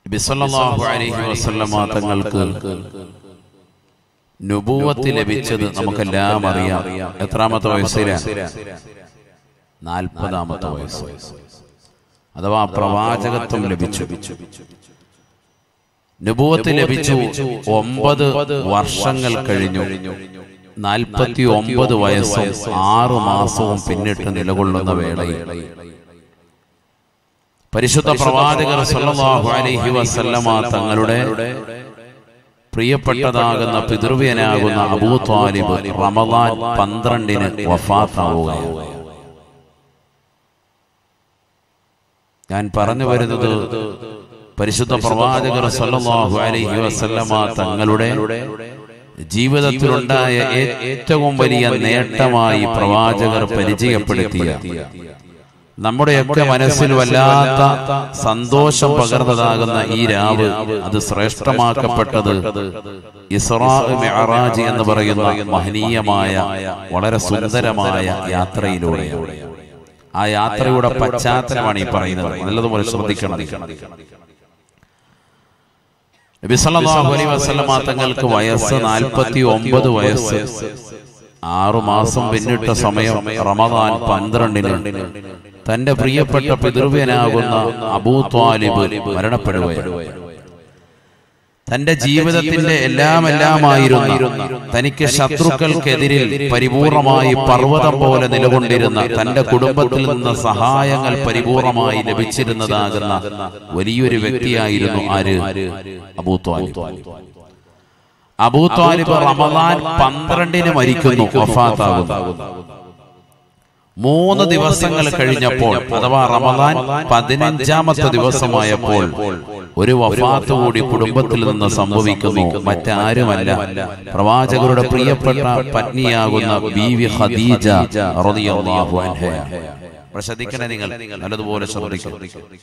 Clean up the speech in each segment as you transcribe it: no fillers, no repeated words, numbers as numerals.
നബി സല്ലല്ലാഹു അലൈഹി വസല്ലമ തങ്ങൾക്ക് നുബുവത്ത് ലഭിച്ചത് നമുക്കെല്ലാം അറിയാം. എത്രാമത്തെ വയസ്സിലാണ്? 40-ാമത്തെ വയസ്സ്. അഥവാ പ്രവാചകത്വം ലഭിച്ചു. നുബുവത്ത് ലഭിച്ചു 9 വർഷങ്ങൾ കഴിഞ്ഞു. 49 വയസ്സും 6 മാസവും പിന്നിട്ട് നിലകൊള്ളുന്ന വേളയിൽ പരിശുദ്ധ പ്രവാചകർ സല്ലല്ലാഹു അലൈഹി വസല്ലമ തങ്ങളുടെ പ്രിയപ്പെട്ടതാകുന്ന പിതൃവ്യനാകുന്ന അബൂ ത്വാലിബ് റമദാൻ 12-ന് വഫാത്താവുകയാണ്. ഞാൻ പറഞ്ഞു വരുന്നത് പരിശുദ്ധ പ്രവാചകർ സല്ലല്ലാഹു അലൈഹി വസല്ലമ തങ്ങളുടെ ജീവിതത്തിലുണ്ടായ ഏറ്റവും വലിയ നേട്ടമായി പ്രവാചകർ പരിചയപ്പെടുത്തിയ, നമ്മുടെയൊക്കെ മനസ്സിൽ വല്ലാത്ത സന്തോഷം പകർന്നതാകുന്ന ഈ രാവ് അത് ശ്രേഷ്ഠമാക്കപ്പെട്ടത് ഇസ്റാ മിഅ്റാജ് എന്ന് പറയുന്ന മഹനീയമായ വളരെ സുന്ദരമായ യാത്രയിലൂടെയാണ്. ആ യാത്രയുടെ പശ്ചാത്തലമാണ് ഈ പറയുന്നത്. നല്ലതുപോലെ ശ്രദ്ധിക്കണം. നബി സല്ലല്ലാഹു അലൈഹി വസല്ലമ തങ്ങൾക്ക് വയസ്സ് 49 വയസ്സ് 6 മാസം പിന്നിട്ട സമയം റമദാൻ 12-ന് തന്റെ പ്രിയപ്പെട്ട പിതൃവ്യനാകുന്ന അബൂ ത്വാലിബ് മരണപ്പെടുകയാണ്. തന്റെ ജീവിതത്തിന്റെ എല്ലാമായിരുന്ന, തനിക്ക് ശത്രുക്കൾക്കെതിരിൽ പരിപൂർണമായി പർവ്വതം പോലെ നിലകൊണ്ടിരുന്ന, തന്റെ കുടുംബത്തിൽ നിന്ന് സഹായങ്ങൾ പരിപൂർണമായി ലഭിച്ചിരുന്നതാകുന്ന വലിയൊരു വ്യക്തിയായിരുന്നു ആര്? അബൂ ത്വാലിബ്. അബൂ ത്വാലിബ് റമദാൻ 12-ന് മരിക്കുന്നു, വഫാത്താകുന്നു. 3 ദിവസങ്ങൾ കഴിഞ്ഞപ്പോൾ, അഥവാ റമദാൻ 15-ാമത്തെ ദിവസമായപ്പോൾ ഒരു വഫാത്ത് കൂടി കുടുംബത്തിൽ നിന്ന് സംഭവിക്കുന്നു. മറ്റാരുമല്ല, പ്രവാചകരുടെ പ്രിയപ്പെട്ട പത്നിയാകുന്ന ബീവി ഖദീജ റളിയല്ലാഹു അൻഹ. ശ്രദ്ധിക്കണേ, നിങ്ങൾ നല്ലതുപോലെ ശ്രദ്ധിക്കണം.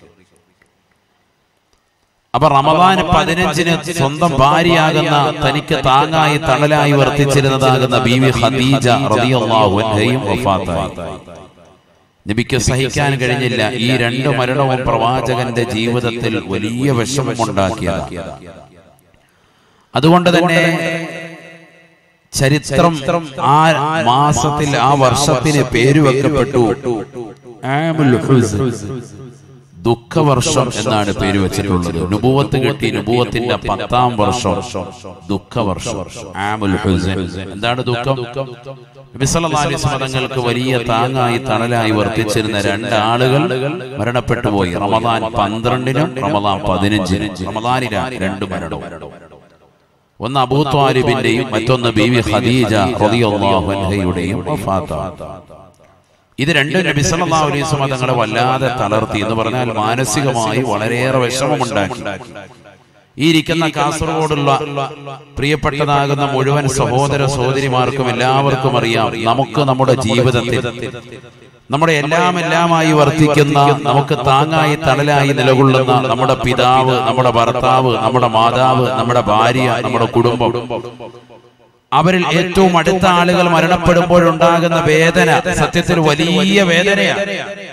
അപ്പൊ റമദാൻ 15-ന് സ്വന്തം ഭാര്യയാകുന്ന, തനിക്ക് താങ്ങായി തണലായി വർത്തിച്ചിരുന്നതാകുന്ന ബീവി ഖദീജ റളിയല്ലാഹു അൻഹയും വഫാത്തായി. നബിക്ക് സഹിക്കാൻ കഴിഞ്ഞില്ല. ഈ 2 മരണവും പ്രവാചകന്റെ ജീവിതത്തിൽ വലിയ വിഷമമുണ്ടാക്കിയതാണ്. അതുകൊണ്ട് തന്നെ ചരിത്രം ആ മാസത്തിൽ, ആ വർഷത്തിന് പേരുവെക്കപ്പെട്ടു ആമുൽ ഹുസ്ൻ, ദുഃഖവർഷം എന്നാണ് പേര് വെച്ചിട്ടുള്ളത്. നുബുവത്ത് കിട്ടി, നുബുവത്തിന്റെ 10-ാം വർഷം ദുഃഖവർഷം, ആമുൽ ഹുസ്ൻ. എന്താണ് ദുഃഖം? നബി സല്ലല്ലാഹു അലൈഹി വസല്ലം തങ്ങൾക്ക് വലിയ താങ്ങായി തണലായി വർത്തിച്ചിരുന്ന 2 ആളുകൾ മരണപ്പെട്ടു പോയി. റമദാൻ 12-നും റമദാൻ 15-നും. റമദാനിലാണ് 2 മരണം. ഒന്ന് അബൂ ത്വാലിബിന്റെയും മറ്റൊന്ന് ബീവി ഖദീജ റളിയല്ലാഹു അൻഹയുടെയും വഫാത്താണ്. ഇത് രണ്ടും നബി സല്ലല്ലാഹു അലൈഹി വസല്ലം തങ്ങളെ വല്ലാതെ തളർത്തി, എന്ന് പറഞ്ഞാൽ മാനസികമായി വളരെയേറെ വിഷമമുണ്ടാക്കി. ഈ ഇരിക്കുന്ന കാസർഗോഡുള്ള പ്രിയപ്പെട്ടതാകുന്ന മുഴുവൻ സഹോദര സഹോദരിമാർക്കും എല്ലാവർക്കും അറിയാം, നമുക്ക് നമ്മുടെ ജീവിതത്തിൽ നമ്മുടെ എല്ലാമായി വർത്തിക്കുന്ന, നമുക്ക് താങ്ങായി തണലായി നിലകൊള്ളുന്ന നമ്മുടെ പിതാവ്, നമ്മുടെ ഭർത്താവ്, നമ്മുടെ മാതാവ്, നമ്മുടെ ഭാര്യ, നമ്മുടെ കുടുംബം, അവരിൽ ഏറ്റവും അടുത്ത ആളുകൾ മരണപ്പെടുമ്പോഴുണ്ടാകുന്ന വേദന സത്യത്തിൽ വലിയ വേദനയാണ്.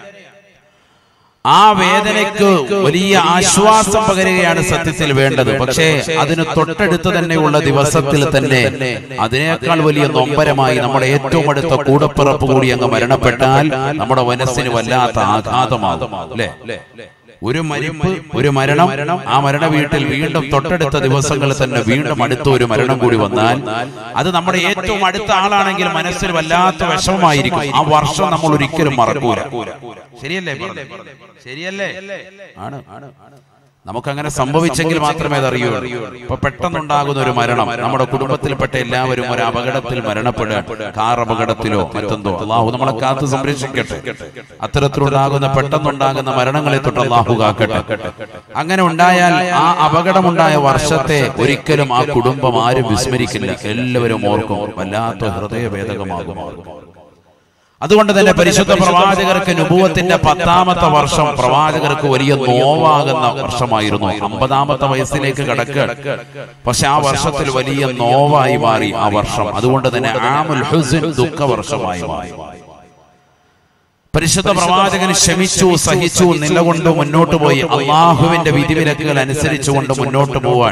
ആ വേദനയ്ക്ക് വലിയ ആശ്വാസം പകരുകയാണ് സത്യത്തിൽ വേണ്ടത്. പക്ഷേ അതിന് തൊട്ടടുത്ത് തന്നെയുള്ള ദിവസത്തിൽ തന്നെ അതിനേക്കാൾ വലിയ നൊമ്പരമായി നമ്മുടെ ഏറ്റവും അടുത്ത കൂടപ്പിറപ്പ് കൂടി അങ്ങ് മരണപ്പെട്ടാൽ നമ്മുടെ മനസ്സിന് വല്ലാത്ത ആഘാതമാകും, അല്ലേ? ഒരു മരിപ്പ്, ഒരു മരണം, ആ മരണ വീട്ടിൽ വീണ്ടും തൊട്ടടുത്ത ദിവസങ്ങളിൽ തന്നെ വീണ്ടും അടുത്ത ഒരു മരണം കൂടി വന്നാൽ അത് നമ്മുടെ ഏറ്റവും അടുത്ത ആളാണെങ്കിൽ മനസ്സിൽ വല്ലാത്ത വിഷമമായിരിക്കും. ആ വർഷം നമ്മൾ ഒരിക്കലും മറക്കൂല. ശരിയല്ലേ? ശരിയല്ലേ? ആണ്. നമുക്കങ്ങനെ സംഭവിച്ചെങ്കിൽ മാത്രമേ അതറിയൂ. ഇപ്പൊ പെട്ടെന്നുണ്ടാകുന്ന ഒരു മരണം, നമ്മുടെ കുടുംബത്തിൽപ്പെട്ട എല്ലാവരും ഒരു അപകടത്തിൽ മരണപ്പെടുക, കാർ അപകടത്തിലോ മറ്റെന്തോ, അല്ലാഹു നമ്മളെ കാത്ത് സംരക്ഷിക്കട്ടെ. അത്തരത്തിലുണ്ടാകുന്ന പെട്ടെന്നുണ്ടാകുന്ന മരണങ്ങളെ തൊട്ട് അല്ലാഹു കാക്കട്ടെ. അങ്ങനെ ഉണ്ടായാൽ ആ അപകടമുണ്ടായ വർഷത്തെ ഒരിക്കലും ആ കുടുംബം ആരും വിസ്മരിക്കില്ല. എല്ലാവരും ഓർക്കും, വല്ലാത്ത ഹൃദയഭേദകമാകും. അതുകൊണ്ട് തന്നെ പരിശുദ്ധ പ്രവാചകർക്ക് നുബുവത്തിന്റെ 10-ാമത്തെ വർഷം പ്രവാചകർക്ക് വലിയ നോവാകുന്ന വർഷമായിരുന്നു. 50-ാമത്തെ വയസ്സിലേക്ക് കടക്കുക. പക്ഷെ ആ വർഷത്തിൽ വലിയ നോവായി മാറി ആ വർഷം. അതുകൊണ്ട് തന്നെ ആമുൽ ഹുസ്ൻ, ദുഃഖവർഷമായി മാറി. പരിശുദ്ധ പ്രവാചകൻ ക്ഷമിച്ചു, സഹിച്ചു, നിലകൊണ്ടു മുന്നോട്ട് പോയി. അള്ളാഹുവിന്റെ വിധിവിലക്കുകൾ അനുസരിച്ചുകൊണ്ട് മുന്നോട്ട് പോവാൻ.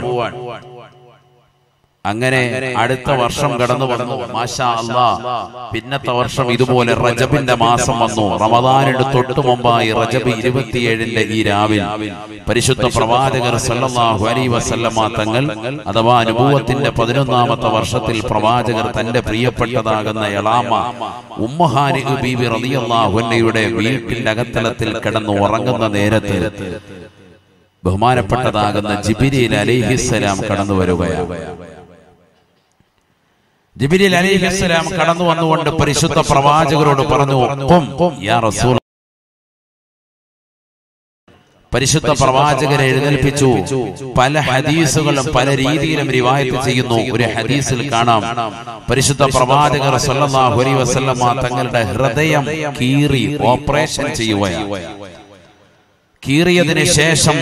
അങ്ങനെ അടുത്ത വർഷം കടന്നു വന്നു. മാഷാ അല്ലാഹ്. പിന്നത്തെ വർഷം ഇതുപോലെ റജബിന്റെ മാസം വന്നു. റമദാനിന് തൊട്ടു മുമ്പായി റജബ് 27-ന്റെ ഈ രാവിൽ പരിശുദ്ധ പ്രവാചകർ സല്ലല്ലാഹു അലൈഹി വസല്ലമ തങ്ങൾ അഥവാ നുബുവത്തിന്റെ 11ാമത്തെ വർഷത്തിൽ പ്രവാചകർ തന്റെ പ്രിയപ്പെട്ടതാകുന്ന എളാമ ഉമ്മുഹാനി ബീബി റളിയല്ലാഹു അൻഹയുടെ വീട്ടിന്റെ അകത്തളത്തിൽ കിടന്നു ഉറങ്ങുന്ന നേരത്ത് ബഹുമാനപ്പെട്ടതാകുന്ന ജിബ്രീൽ അലൈഹിസ്സലാം കടന്നു വരികയാണ്. ജിബ്രീൽ അലൈഹിസ്സലാം കടന്നു വന്നുകൊണ്ട് പരിശുദ്ധ പ്രവാചകരോട് പറഞ്ഞു, യാ റസൂൽ. പരിശുദ്ധ പ്രവാചകരെ എഴുന്നേൽപ്പിച്ചു. പല ഹദീസുകളും പല രീതിയിലും റിവായത്ത് ചെയ്യുന്നു. ഒരു ഹദീസിൽ കാണാം, പരിശുദ്ധ പ്രവാചകർ സല്ലല്ലാഹു അലൈഹി വസല്ലമ തങ്ങളുടെ ഹൃദയം കീറി ഓപ്പറേഷൻ ചെയ്യുകയാണ്. കീറിയതിന് ശേഷം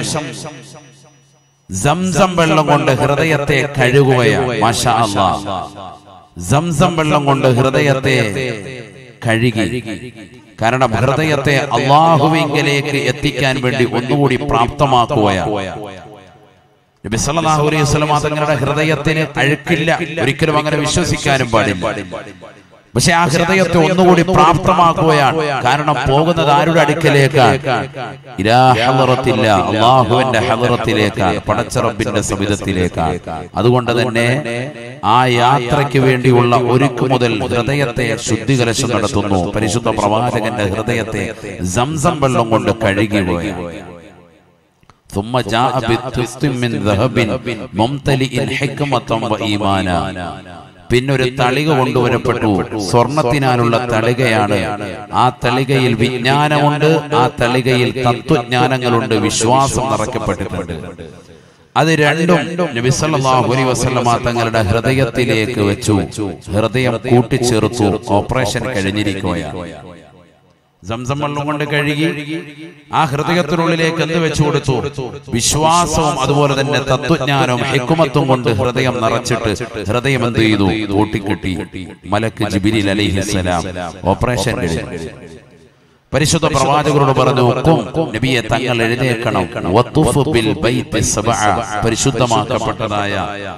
സംസം വെള്ളം കൊണ്ട് ഹൃദയത്തെ കഴുകുകയാണ്. മാഷാ അല്ലാഹ്. സംസം വെള്ളം കൊണ്ട് ഹൃദയത്തെ കഴുകി. കാരണം ഹൃദയത്തെ അല്ലാഹുവിങ്കലേക്ക് എത്തിക്കാൻ വേണ്ടി ഒന്നുകൂടി പ്രാപ്തമാക്കുകയാണ്. നബി സല്ലല്ലാഹു അലൈഹി വസല്ലം തങ്ങളുടെ ഹൃദയത്തിന് അഴുക്കില്ല, ഒരിക്കലും അങ്ങനെ വിശ്വസിക്കാനും പാടില്ല. പക്ഷെ ആ ഹൃദയത്തെ ഒന്നുകൂടി പ്രാപ്തമാക്കുകയാണ്. കാരണം പോകുന്നത് ആരുടെ അടുക്കലേക്കാണ്? ഇലാ ഹളറത്തില്ല, അല്ലാഹുവിന്റെ ഹളറത്തിലേക്കാണ്, പടച്ച റബ്ബിന്റെ സവിധത്തിലേക്കാണ്. അതുകൊണ്ട് തന്നെ ആ യാത്രയ്ക്ക് വേണ്ടിയുള്ള ഒരുക്കു മുതൽ ഹൃദയത്തെ ശുദ്ധികലശം നടത്തുന്നു. പരിശുദ്ധ പ്രവാചകന്റെ ഹൃദയത്തെ സംസം വെള്ളം കൊണ്ട് കഴുകുകയാണ്. ثم جاء بطست من ذهب ممتلئ حكمة وإيمانا. പിന്നൊരു തളിക കൊണ്ടുവരപ്പെട്ടു. സ്വർണത്തിനാലുള്ള തളികയാണ്. ആ തളികയിൽ വിജ്ഞാനമുണ്ട്, ആ തളികയിൽ തത്വജ്ഞാനങ്ങളുണ്ട്, വിശ്വാസം നിറയ്ക്കപ്പെട്ടിട്ടുണ്ട്. അത് രണ്ടും നബി സല്ലല്ലാഹു അലൈഹി വസല്ലമ തങ്ങളുടെ ഹൃദയത്തിലേക്ക് വെച്ചു. ഹൃദയം കൂട്ടിച്ചേർത്തു. ഓപ്പറേഷൻ കഴിഞ്ഞിരിക്കുകയാണ്. സംസം വെള്ളം കൊണ്ട് കഴുകി ആ ഹൃദയത്തിനുള്ളിലേക്ക് എന്ത് വെച്ചു കൊടുത്തു? വിശ്വാസവും അതുപോലെ തന്നെ തത്വജ്ഞാനവും ഹിക്മത്തും കൊണ്ട് ഹൃദയം നിറച്ചിട്ട് ഹൃദയം എന്ത് ചെയ്തു? കൂട്ടിക്കെട്ടി. മലക്ക് ജിബ്രീൽ അലൈഹിസ്സലാം ഓപ്പറേഷൻ കഴിഞ്ഞു. പരിശുദ്ധ പ്രവാചകരോട് പറഞ്ഞു, നബിയെ തങ്ങൾ എഴുന്നേൽക്കണം. വത്തുഫ് ബിൽ ബൈത്തി സബഅ, പരിശുദ്ധമാക്കപ്പെട്ടതായ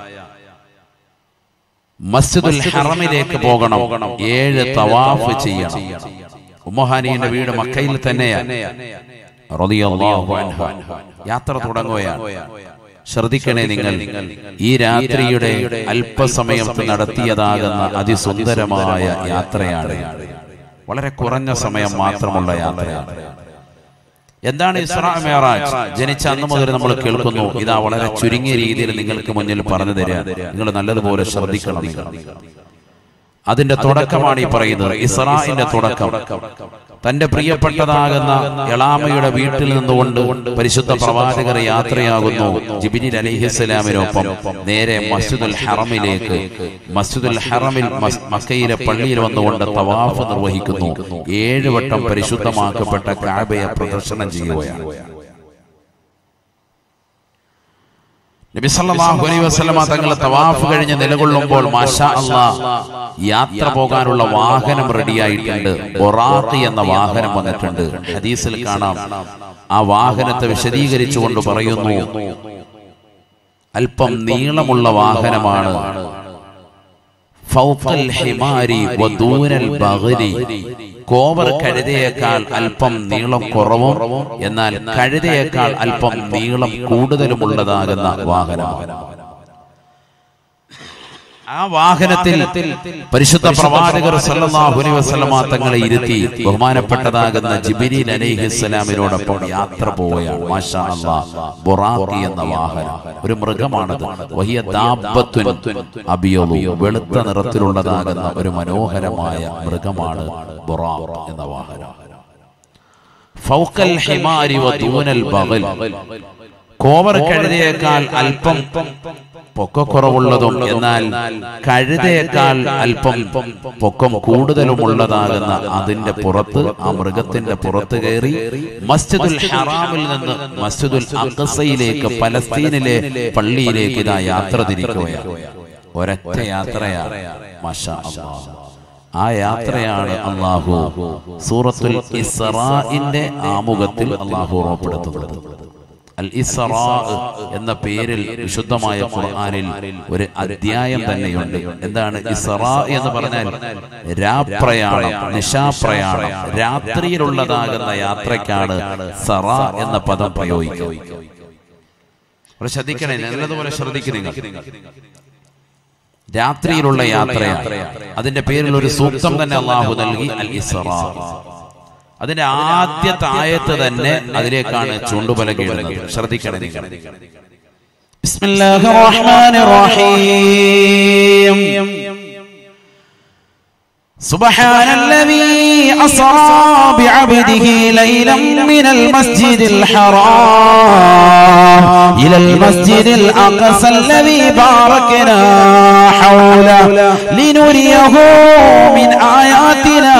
മസ്ജിദുൽ ഹറമിലേക്ക് പോകണം. 7 തവാഫ് ചെയ്യണം. ഉമ്മുഹാനിയുടെ വീട് മക്കയിൽ തന്നെയാണ്. റളിയല്ലാഹു അൻഹ. യാത്ര തുടങ്ങുകയാണ്. ശ്രദ്ധിക്കണേ നിങ്ങൾ, ഈ രാത്രിയുടെ അല്പസമയത്ത് നടത്തിയതാകുന്ന അതിസുന്ദരമായ യാത്രയാണ്. വളരെ കുറഞ്ഞ സമയം മാത്രമുള്ള യാത്രയാണ്. എന്താണ് ഇസ്രാ മിഅ്റാജ്? ജനിച്ച അന്ന് മുതൽ നമ്മൾ കേൾക്കുന്നു. ഇതാ വളരെ ചുരുങ്ങിയ രീതിയിൽ നിങ്ങൾക്ക് മുന്നിൽ പറഞ്ഞു തരാം. നിങ്ങൾ നല്ലതുപോലെ ശ്രദ്ധിക്കണം. അതിന്റെ തുടക്കമാണ് ഈ പറയുന്നത്. ഇസ്രാഇന്റെ തുടക്കം. തന്റെ പ്രിയപ്പെട്ടതാകുന്ന എളാമയുടെ വീട്ടിൽ നിന്നുകൊണ്ട് പരിശുദ്ധ പ്രവാചകർ യാത്രയാകുന്നു ജിബ്രീൽ അലൈഹിസ്സലാമിനൊപ്പം നേരെ മസ്ജിദുൽ ഹറമിലേക്ക്. മസ്ജിദുൽ ഹറമിൽ മക്കയിലെ പള്ളിയിൽ വന്നുകൊണ്ട് തവാഫ് നിർവഹിക്കുന്നു. 7 വട്ടം പരിശുദ്ധമാക്കപ്പെട്ട കഅബയെ പ്രദർശനം ചെയ്യുകയാണ്. നബി സല്ലല്ലാഹു അലൈഹി വസല്ലമ തങ്ങൾ തവാഫ് കഴിഞ്ഞ് നിലകൊള്ളുമ്പോൾ മാഷാ അല്ലാഹ് യാത്ര പോകാനുള്ള വാഹനം റെഡിയായിട്ടുണ്ട്. ബുറാഖ് എന്ന വാഹനം വന്നിട്ടുണ്ട്. ഹദീസിൽ കാണാം. ആ വാഹനത്തെ വിശദീകരിച്ചുകൊണ്ട് പറയുന്നു, അല്പം നീളമുള്ള വാഹനമാണ്. ഫൗഖൽ ഹിമാരി വദൂനൽ ബഗ്രി, കോവർ കഴുതയേക്കാൾ അല്പം നീളം കുറവും എന്നാൽ കഴുതയേക്കാൾ അല്പം നീളം കൂടുതലുമുള്ളതാകുന്ന വാഹനമാണ്. ആ വാഹനത്തിൽ പരിശുദ്ധ പ്രവാചകർ സല്ലല്ലാഹു അലൈഹി വസല്ലമ തങ്ങളെ ഇരുത്തി ബഹുമാനപ്പെട്ടതാകുന്ന ജിബ്രീൽ അലൈഹിസ്സലാമിനോടൊപ്പം യാത്ര പോവുകയാണ്. മാഷാ അല്ലാഹ്. ബുറാഖ് എന്ന വാഹനം ഒരു മൃഗമാണത്. വഹിയ ദാബത്തുൻ അബിയദു, വെളുത്ത നിറത്തിലുള്ളതാകുന്ന ഒരു മനോഹരമായ മൃഗമാണ് ബുറാഖ് എന്ന വാഹനം. ഫൗഖൽ ഹിമാരി വദൂനൽ ബഗൽ, കോവർ കഴുതയേക്കാൾ അല്പം പൊക്കക്കുറവുള്ളതും എന്നാൽ കഴുതയേക്കാൾ അല്പം പൊക്കം കൂടുതലുമുള്ളതാകുന്ന അതിന്റെ പുറത്ത്, ആ മൃഗത്തിന്റെ പുറത്ത് കയറി മസ്ജിദുൽ ഹറാമിൽ നിന്ന് മസ്ജിദുൽ അഖ്സയിലേക്ക്, പലസ്തീനിലെ പള്ളിയിലേക്ക് ഇതാ യാത്ര തിരിക്കുകയാണ്. ഒരൊറ്റ യാത്രയാണ്. മാഷാ അല്ലാഹ്. ആ യാത്രയാണ് അല്ലാഹു സൂറത്തുൽ ഇസ്റാഇന്റെ ആമുഖത്തിൽ അല്ലാഹു ഓർമ്മപ്പെടുത്തുന്നത്. അൽ ഇസ്റാ എന്ന പേരിൽ വിശുദ്ധമായ ഖുർആനിൽ ഒരു അധ്യായം തന്നെയുണ്ട്. എന്താണ് ഇസ്റാ എന്ന് പറഞ്ഞാൽ? രാപ്രയാണം, നിശാപ്രയാണം, രാത്രിയിലുള്ളതാകുന്ന യാത്രയ്ക്കാണ് സറാ എന്ന പദം പ്രയോഗിക്കുക. ശ്രദ്ധിക്കണേ, നല്ലതുപോലെ ശ്രദ്ധിക്കുക. രാത്രിയിലുള്ള യാത്രയാണ്. അതിന്റെ പേരിൽ ഒരു സൂക്തം തന്നെ അല്ലാഹു നൽകി, അൽ ഇസ്റാ. അതിന്റെ ആദ്യത്തെ ആയത്ത് തന്നെ അതിലേക്കാണ് ചൂണ്ടുപലകയിടുന്നത്. ശ്രദ്ധിക്കണം. ബിസ്മില്ലാഹിർ റഹ്മാനിർ റഹീം. സുബ്ഹാനല്ലദീ അസ്റാ ബിഅബ്ദിഹി ലൈലൻ മിനൽ മസ്ജിദിൽ ഹറാം ഇലൽ മസ്ജിദിൽ അഖ്സല്ലദീ ബാറക്നാ ഹൗലഹു ലിനുരിയഹു മിൻ ആയാതിനാ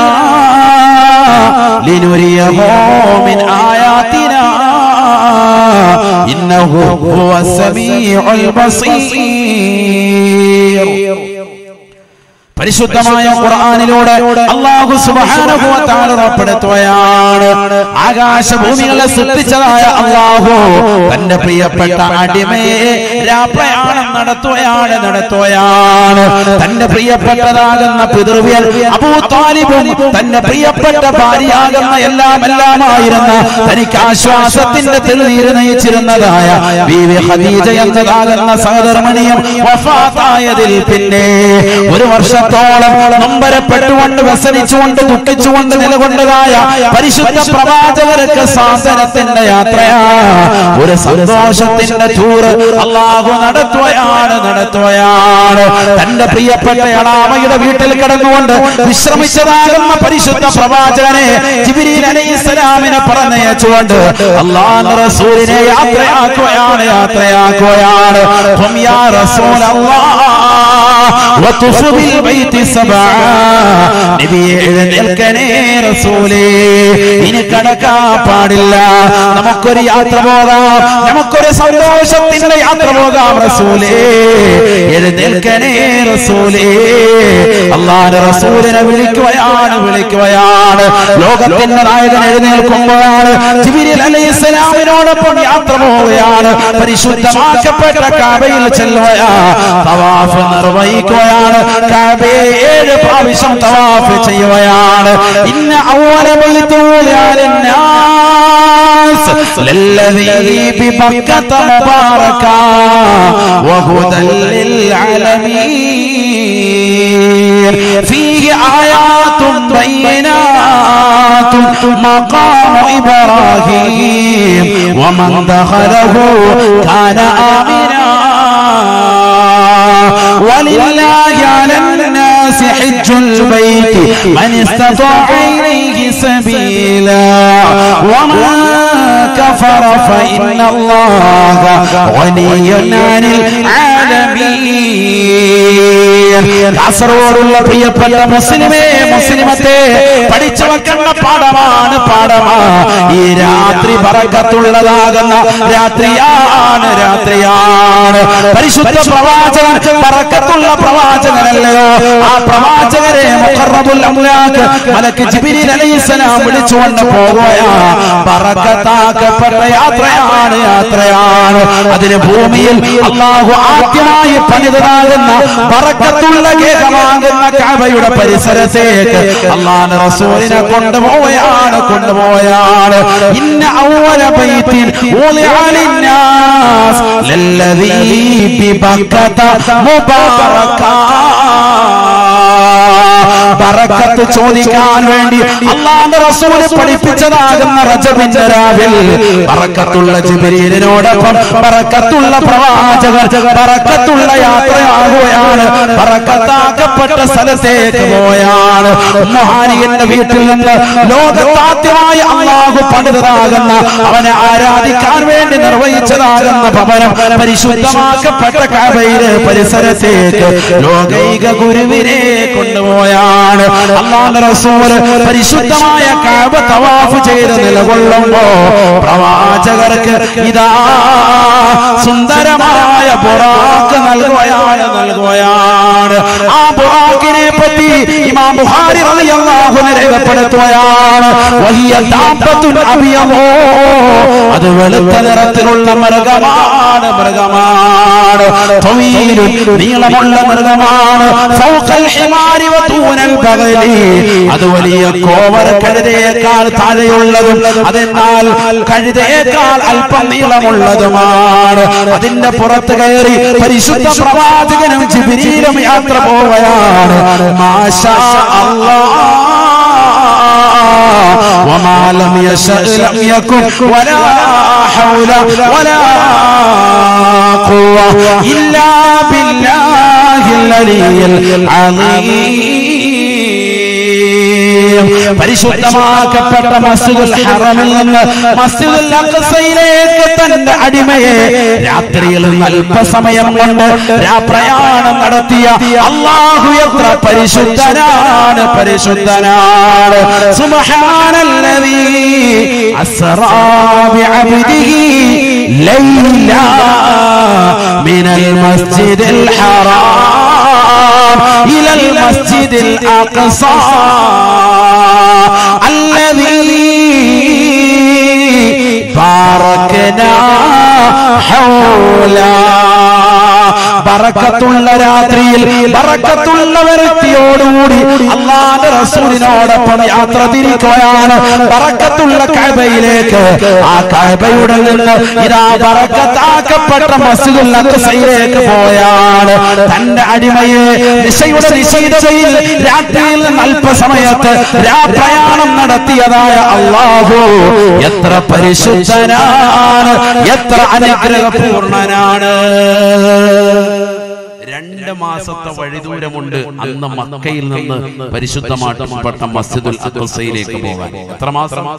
ഇന്നഹു ഹുവസ് സമീഉൽ ബസീർ. പരിശുദ്ധമായ ഖുർആനിലൂടെ അല്ലാഹു സുബ്ഹാനഹു വ തആല ഉറപ്പെടുത്തുകയാണ്, ആകാശഭൂമികളെ സൃഷ്ടിച്ചതായ അല്ലാഹു തന്റെ പ്രിയപ്പെട്ട അടിമയെ രാപ്രയാണം നടത്തുകയാണ്. തന്റെ പ്രിയപ്പെട്ടതാകുന്ന പിതൃവ്യൻ അബൂ താലിബും തന്റെ പ്രിയപ്പെട്ട ഭാര്യയാകുന്ന എല്ലാമായിരുന്ന തനിക്ക് ആശ്വാസത്തിന്റെ തെളിനീര് നയിച്ചിരുന്നതായ ബീവി ഖദീജ എന്നതാകുന്ന സഹധർമ്മിണിയും വഫാത്തായതിൽ പിന്നെ ഒരു വർഷം നൊമ്പരപ്പെട്ടുകൊണ്ട് വ്യസനിച്ചുകൊണ്ട് ദുഃഖിച്ചുകൊണ്ട് നിലകൊണ്ടതായ പരിശുദ്ധ പ്രവാചകർക്ക് സാന്ത്വനത്തിന്റെ യാത്രയാ, ഒരു സന്തോഷത്തിന്റെ ടൂർ അല്ലാഹു നടത്തുകയാണ്. തന്റെ പ്രിയപ്പെട്ട അളാമയുടെ വീട്ടിൽ കിടന്നുകൊണ്ട് വിശ്രമിച്ചതാകുന്ന പരിശുദ്ധ പ്രവാചകനെ ജിബ്രീൽ അലൈഹിസ്സലാമിനെ പറഞ്ഞയച്ചുകൊണ്ട് അല്ലാഹുവിന്റെ റസൂലിനെ യാത്രയാക്കുകയാണ്. ഖും യാ റസൂലല്ലാഹ് വതുഫ് ബിൽ ബൈത്തി സബഅ. നബിയെ എഴുന്നേൽക്കണേ റസൂലേ, ഇനി കടക്കാൻ പാടില്ല, നമുക്കൊരു യാത്ര പോകാം, നമുക്കൊരു സന്തോഷത്തിന്റെ യാത്ര പോകാം റസൂലേ, എഴുന്നേൽക്കണേ റസൂലേ. അല്ലാഹുവിന്റെ റസൂലിനെ വിളിക്കുകയാണ്. ലോകത്തിന്റെ നായകൻ എഴുന്നേൽക്കുമ്പോഴാണ് ജിബ്രീൽ അലൈഹിസ്സലാമിനോടൊപ്പം യാത്ര പോവുകയാണ്. പരിശുദ്ധമാക്കപ്പെട്ട കഅബയിൽ ചെല്ലുകയാണ്, തവാഫ് നിർവഹിക്കുകയാണ്. കഅബയെ 7 പ്രാവശ്യം തവാഫ് ചെയ്യുകയാണ്. ഇന്ന അവ്വല ബൈതി ലിന്നാസ് ലല്ലദീ ബിബക്കത മുബാറകാ വഹുദൽ ലിൽ ആലമീൻ ഫീഹി ആയാതുൻ ബയ്യിനാതുൻ മഖാമു ഇബ്രാഹീം വമൻ ദഖലഹു കാന ആമിനാ ولله على الناس حج البيت من استطاع إليه سبيلا ومن كفر فإن الله غني عن العالمين. കാസർഗോഡുള്ള പ്രിയപ്പെട്ട മുസ്ലിമത്തെ പഠിച്ചു വെക്കുന്ന പാഠമാണ്. ഈ രാത്രി ബറക്കത്തുള്ളതാകുന്ന രാത്രിയാണ്. പരിശുദ്ധ പ്രവാചകൻ ബറക്കത്തുള്ള പ്രവാചകനല്ലയോ? ആ പ്രവാചകരെ മുഖറബുൽ അംലാക്ക് മലക്ക് ജിബ്രീൽ അലൈഹിസ്സലാം വിളിച്ചുകൊണ്ട് പോകുകയാണ്. ബറക്കത്താക്കപ്പെട്ട യാത്രയാണ്. അതിന് ഭൂമിയിൽ അല്ലാഹു ആദ്യമായി പണിതതാകുന്ന ബറക്കത്തുള്ള ഗേഹമാകുന്ന കഅബയുടെ പരിസരത്തേക്ക് അല്ലാഹുവിന്റെ റസൂലിനെ കൊണ്ടുപോവുകയാണ്. ഇന്ന അവ്വല ബൈത്തിൻ വുളിഅ ലിന്നാസ് ലല്ലദീ ബിബക്കത മുബാറകാ. ബറക്കത്ത് ചോദിക്കാൻ വേണ്ടി അല്ലാഹുവിന്റെ റസൂൽ പഠിപ്പിച്ചതാകുന്ന റജബിന്റെ രാവിൽ ബറക്കത്തുള്ള ജിബ്രീലിനോടൊപ്പം ബറക്കത്തുള്ള പ്രവാചകർ ബറക്കത്തുള്ള യാത്രയാകുകയാണ്. ബറക്കത്താക്കപ്പെട്ട സ്ഥലത്തേക്ക് പോയാണ്. മുഹാനിയുടെ വീട്ടിൽ നിന്ന് ലോകത്താദ്യമായി അല്ലാഹു പണിതതാകുന്ന അവനെ ആരാധിക്കാൻ വേണ്ടി നിർവഹിച്ചതാകുന്ന ഭവനം പരിശുദ്ധമാക്കപ്പെട്ട കഅബയുടെ പരിസരത്തേക്ക് ലോകൈക ഗുരുവിനെ കൊണ്ടുപോയാണ്. അല്ലാഹുവിന്റെ റസൂൽ പരിശുദ്ധമായ കഅബ തവാഫ് ചെയ്ത് നിലകൊള്ളുമ്പോ പ്രവാചകർക്ക് ഇതാ സുന്ദരമായ ബുറാഖ് നൽകുകയാണ്. ആ ബുറാഖിനെ പറ്റി ഇമാം ബുഖാരി റളിയല്ലാഹു അൻഹു രേഖപ്പെടുത്തുകയാണ്. വഹിയ ദാബത്തുൻ അബിയദോ, അത് വെളുത്ത നിറത്തിലുള്ള മൃഗമാണ്, തവീലുൻ നീളമുള്ള മൃഗമാണ്, ഫൗഖൽ ഹിമാരി വദൂനൽ ബഗലി, അത് വലിയ കോവർ കഴുതയേക്കാൾ താഴെയുള്ളതും അതെന്നാൽ കഴുതയേക്കാൾ അല്പം നീളമുള്ളതുമാണ്. അതിന്റെ പുറത്ത് കയറി പരിശുദ്ധ പ്രവാചകനും ജിബ്രീലും യാത്ര പോവുകയാണ്. മാഷാ അല്ലാഹ് വമാ ലം യശഅ ലം യകുൻ വലാ ഹൗല വലാ ഖുവ ഇല്ലാ ബില്ലാഹിൽ അലിയിൽ അലീം. പരിശുദ്ധമാക്കപ്പെട്ട മസ്ജിദുൽ ഹറമിൽ നിന്ന് മസ്ജിദുൽ അഖ്സയിലേക്ക് തന്റെ അടിമയെ രാത്രിയിൽ അല്പസമയം കൊണ്ട് പ്രയാണം നടത്തിയ അല്ലാഹു എത്ര പരിശുദ്ധനാണ്, പരിശുദ്ധനാണ്. സുബ്ഹാനല്ലദീ അസ്റാ ബിഅബ്ദിഹി ലൈലാ മിനൽ മസ്ജിദിൽ ഹറാം ഇലൽ മസ്ജിദിൽ അഖ്സാ الذي باركنا حوله. ബറക്കത്തുള്ള രാത്രിയിൽ ബറക്കത്തുള്ള വ്യക്തിയോടുകൂടി അല്ലാഹുവിന്റെ റസൂലിനോടൊപ്പം യാത്ര തിരിക്കുകയാണ് ബറക്കത്തുള്ള കഅബയിലേക്ക്. ആ കഅബയുടെ നിന്ന് ഇതാ ബറക്കത്താക്കപ്പെട്ട മസ്ജിദുൽ അഖ്സയിലേക്ക് പോയാണ്. തന്റെ അടിമയെ ദിശയുടെ നിശീതയിൽ രാത്രിയിൽ അല്പസമയത്ത് പ്രയാണം നടത്തിയതായ അല്ലാഹു എത്ര പരിശുദ്ധനാണ്, എത്ര അനുഗ്രഹപൂർണനാണ്. 2 മാസത്തെ വഴിദൂരമുണ്ട് അന്ന് മക്കയിൽ നിന്ന് പരിശുദ്ധമാക്കപ്പെട്ട മസ്ജിദുൽ അഖ്സയിലേക്ക് പോകാൻ. എത്ര മാസം? 2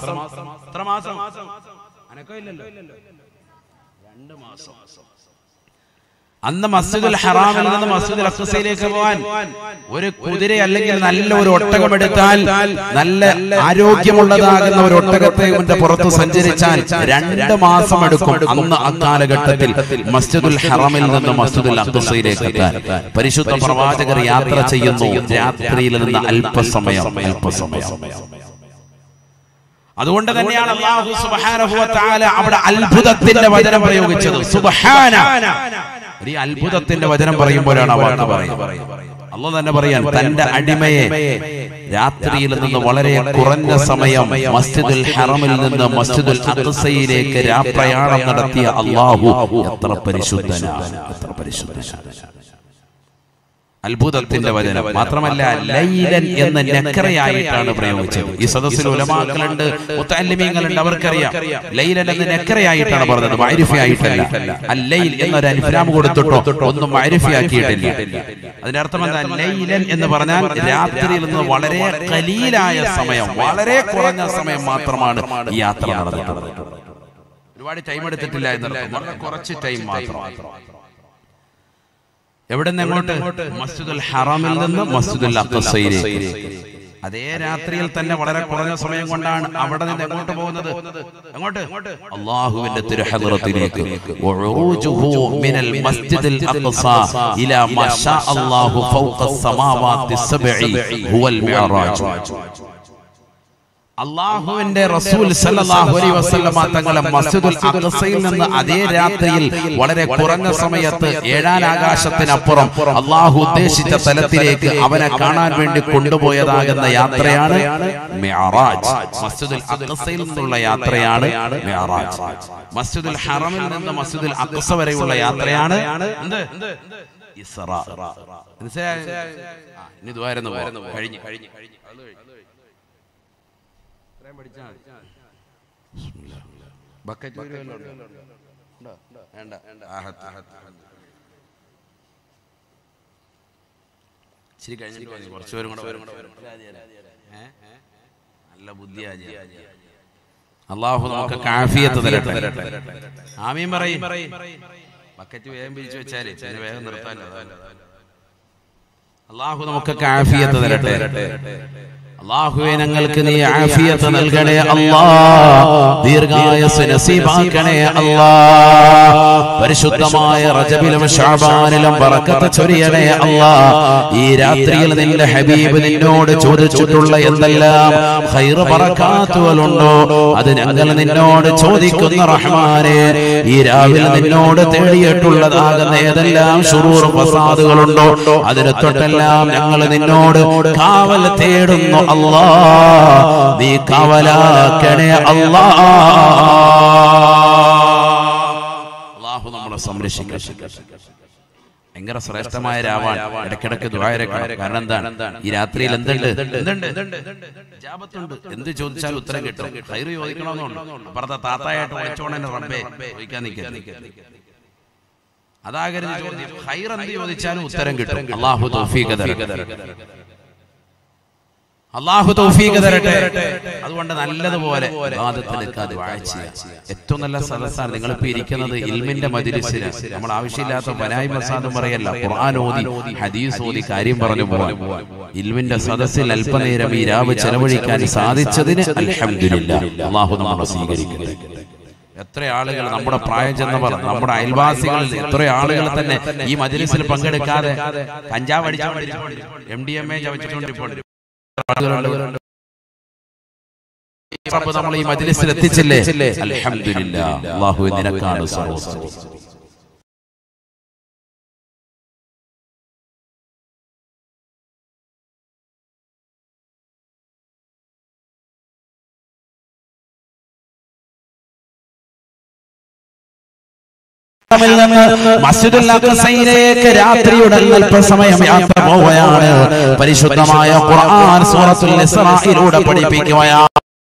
മാസം. അന്ന് മസ്ജിദുൽ ഹറാമിൽ നിന്ന് മസ്ജിദുൽ അഖ്സയിലേക്ക് പോകാൻ ഒരു കുതിര അല്ലെങ്കിൽ നല്ല ഒരു ഒട്ടകം എടുത്താൽ, നല്ല ആരോഗ്യമുള്ളതാകുന്ന ഒരു ഒട്ടകത്തെ പുറത്ത് സഞ്ചരിച്ചാൽ 2 മാസം എടുക്കും. അന്ന് അക്കാലഘട്ടത്തിൽ മസ്ജിദുൽ ഹറമിൽ നിന്ന് മസ്ജിദുൽ അഖ്സയിലേക്ക് എത്താൻ പരിശുദ്ധ പ്രവാചകർ യാത്ര ചെയ്യുന്നു രാത്രിയിൽ നിന്ന് അല്പസമയം. അതുകൊണ്ട് തന്നെയാണ് അല്ലാഹു സുബ്ഹാനഹു വ തആല അവിടെ അത്ഭുതത്തിന്റെ വചനം പ്രയോഗിച്ചത്. സുബ്ഹാന, ഈ അത്ഭുതത്തിന്റെ വചനം പറയുമ്പോഴാണ് ആ വാക്ക് പറയുന്നത്. അല്ലാഹു തന്നെ പറയാൻ തന്റെ അടിമയെ രാത്രിയിൽ നിന്ന് വളരെ കുറഞ്ഞ സമയം മസ്ജിദുൽ ഹറമിൽ നിന്ന് മസ്ജിദുൽ അഖ്സയിലേക്ക് പ്രയാണം നടത്തിയ അല്ലാഹു എത്ര പരിശുദ്ധനാണ്, എത്ര പരിശുദ്ധനാണ്. അത്ഭുതത്തിന്റെ വചനം മാത്രമല്ല, ലൈലൻ എന്ന നക്രയായിട്ടാണ് പ്രയോഗിച്ചത്. ഈ സദസ്സിൽ ഉലമാക്കളുണ്ട്, മുതഅല്ലിമീങ്ങളുണ്ട്, അവർക്കറിയാം ലൈലൻ എന്ന നക്രയായിട്ടാണ് പറഞ്ഞത്, മഅരിഫയായിട്ടല്ല. അല്ലൈൽ എന്നൊരു അൽഫ്ലാം കൊടുത്തിട്ടോ ഒന്നും മഅരിഫയാക്കിയിട്ടില്ല. അതിന്റെ അർത്ഥം എന്താ? ലൈലൻ എന്ന് പറഞ്ഞാൽ രാത്രിയിൽ നിന്ന് വളരെ ഖലീലായ സമയം, വളരെ കുറഞ്ഞ സമയം മാത്രമാണ് ഈ യാത്ര നടന്നിട്ടുള്ളത്. ഒരുപാട് ടൈം എടുത്തിട്ടില്ല എന്നർത്ഥം, വളരെ കുറച്ച് ടൈം മാത്രം. എവിടെ നിന്ന് എങ്ങോട്ട്? മസ്ജിദുൽ ഹറമിൽ നിന്ന് മസ്ജിദുൽ അഖ്സയിലേക്ക്. അതേ രാത്രിയിൽ തന്നെ വളരെ കുറഞ്ഞ സമയം കൊണ്ടാണ് അവിടെ നിന്ന് എങ്ങോട്ട് പോകുന്നത്? എങ്ങോട്ട്? അല്ലാഹുവിന്റെ തിരുഹദ്റത്തിലേക്ക്. വഉറൂജുഹു മിനൽ മസ്ജിദിൽ അഖ്സാ ഇലാ മാ ശാ അല്ലാഹു ഫൗഖസ് സമാവാതി സബ്ഇ ഹുവൽ മിഅറാജ്. അല്ലാഹുവിന്റെ റസൂൽ സല്ലല്ലാഹു അലൈഹി വസല്ലമ തങ്ങളെ മസ്ജിദുൽ അഖ്സയിൽ നിന്ന് അതേ രാത്രിയിൽ വളരെ കുറഞ്ഞ സമയത്ത് 7-ാം ആകാശത്തിനപ്പുറം അല്ലാഹു ഉദ്ദേശിച്ച തലത്തിലേക്ക് അവനെ കാണാൻ വേണ്ടി കൊണ്ടുപോയതാകുന്ന യാത്രയാണ് മിഅറാജ്. മസ്ജിദുൽ അഖ്സയിൽ നിന്നുള്ള യാത്രയാണ് മിഅറാജ്. മസ്ജിദുൽ ഹറമിൽ നിന്ന് മസ്ജിദുൽ അഖ്സ വരെയുള്ള യാത്രയാണ് എന്ത്? ഇസ്റാ. ഇനി ദ്വാരന്ന് കഴിഞ്ഞു. നല്ല ബുദ്ധിയാജി. അല്ലാഹു നമുക്ക് ആഫിയത്ത് തരട്ടെ. ആമീൻ പറയും. ബക്കറ്റ് വേഗം പിരിച്ചു വെച്ചാലേ വേഗം നിർത്താൻ. അല്ലാഹു നമുക്ക് ആഫിയത്ത് തരട്ടെ. അല്ലാഹുവേ ഞങ്ങൾക്ക് നീ ആഫിയത്ത് നൽകണേ അല്ലാഹ്, ദീർഘായുസ്സ് നസീബാക്കണേ അല്ലാഹ്. പരിശുദ്ധമായ റജബിലും ശഅബാനിലും ബറക്കത്ത് ചൊരിയണേ അല്ലാഹ്. ഈ രാത്രിയിൽ നിന്റെ ഹബീബ് നിന്നോട് ചോദിച്ചിട്ടുള്ള എന്തെല്ലാം ഖൈർ ബറകാത്തുകളുണ്ടോ അത് ഞങ്ങൾ നിന്നോട് ചോദിക്കുന്ന റഹ്മാനെ. ഈ രാവിലെ നിന്നോട് തേടിയിട്ടുള്ളതാകുന്ന ഏതെല്ലാം ശുറൂർ ഫസാദുകളുണ്ടോ അതിനെ തൊട്ടെല്ലാം ഞങ്ങൾ നിന്നോട് കാവൽ തേടുന്നു അല്ലാഹ്. നീ കാവലാക്കണേ അല്ലാഹ്. അല്ലാഹു നമ്മളെ സംരക്ഷിക്കട്ടെ. ഭയങ്കര ശ്രേഷ്ഠമായ രാവാണ്. ഇടയ്ക്കിടയ്ക്ക് ദുആയിരക്കണം. കാരണം എന്താണ്? ഈ രാത്രിയിൽ എന്തുണ്ട്? എന്ത് ചോദിച്ചാലും ഉത്തരം കിട്ടും. ഖൈർ ചോദിക്കണമെന്നുണ്ട്. അപ്പുറത്തെ താത്തായിട്ട് വിളിച്ചോണേ റബ്ബേ ചോദിക്കാൻ നിൽക്കരുത്. അതാകരുത് ചോദ്യം. ഖൈർ എന്ത് ചോദിച്ചാലും ഉത്തരം കിട്ടും. അല്ലാഹു തൗഫീഖ് തരട്ടെ. അല്ലാഹു തൗഫീഖ് തരട്ടെ. അതുകൊണ്ട് നല്ലതുപോലെ ഏറ്റവും നല്ല സദസ്സാണ് നിങ്ങളിപ്പോ ഇരിക്കുന്നത്. ഇൽമിന്റെ മജ്ലിസിലാണ്. നമ്മൾ ആവശ്യമില്ലാത്ത ബനായി മസാദും പറയല്ല, ഖുർആൻ ഓതി ഹദീസ് ഓതി കാര്യം പറഞ്ഞു പോവാൻ. ഇൽമിന്റെ സദസ്സിൽ അല്പനേരം ഈ രാവ് ചെലവഴിക്കാൻ സാധിച്ചതിന് അൽഹംദുലില്ലാഹ്. അല്ലാഹു നമ്മളെ സ്വീകരിക്കട്ടെ. എത്ര ആളുകൾ നമ്മുടെ പ്രായം ചെന്നവർ, നമ്മുടെ അയൽവാസികളിൽ എത്ര ആളുകൾ തന്നെ ഈ മജ്ലിസിൽ പങ്കെടുക്കാതെ കഞ്ചാവ് അടിച്ചുകൊണ്ടിരിക്കും, MDMA ചവച്ചിട്ടുകൊണ്ടിരിക്കും. നമ്മൾ ഈ മജ്ലിസിൽ എത്തിച്ചില്ലേ? അൽഹംദുലില്ലാഹ്. അല്ലാഹുവേ നിനക്കാണ് സർവ്വസ്തുതി. മസ്ജിദുൽ അഖ്സയിലേക്ക് രാത്രിയുടെ അല്പസമയം യാത്ര പോവുകയാണ്. പരിശുദ്ധമായ ഖുർആൻ സൂറത്തുൽ ഇസ്രായിലൂടെ പഠിപ്പിക്കുകയാണ്.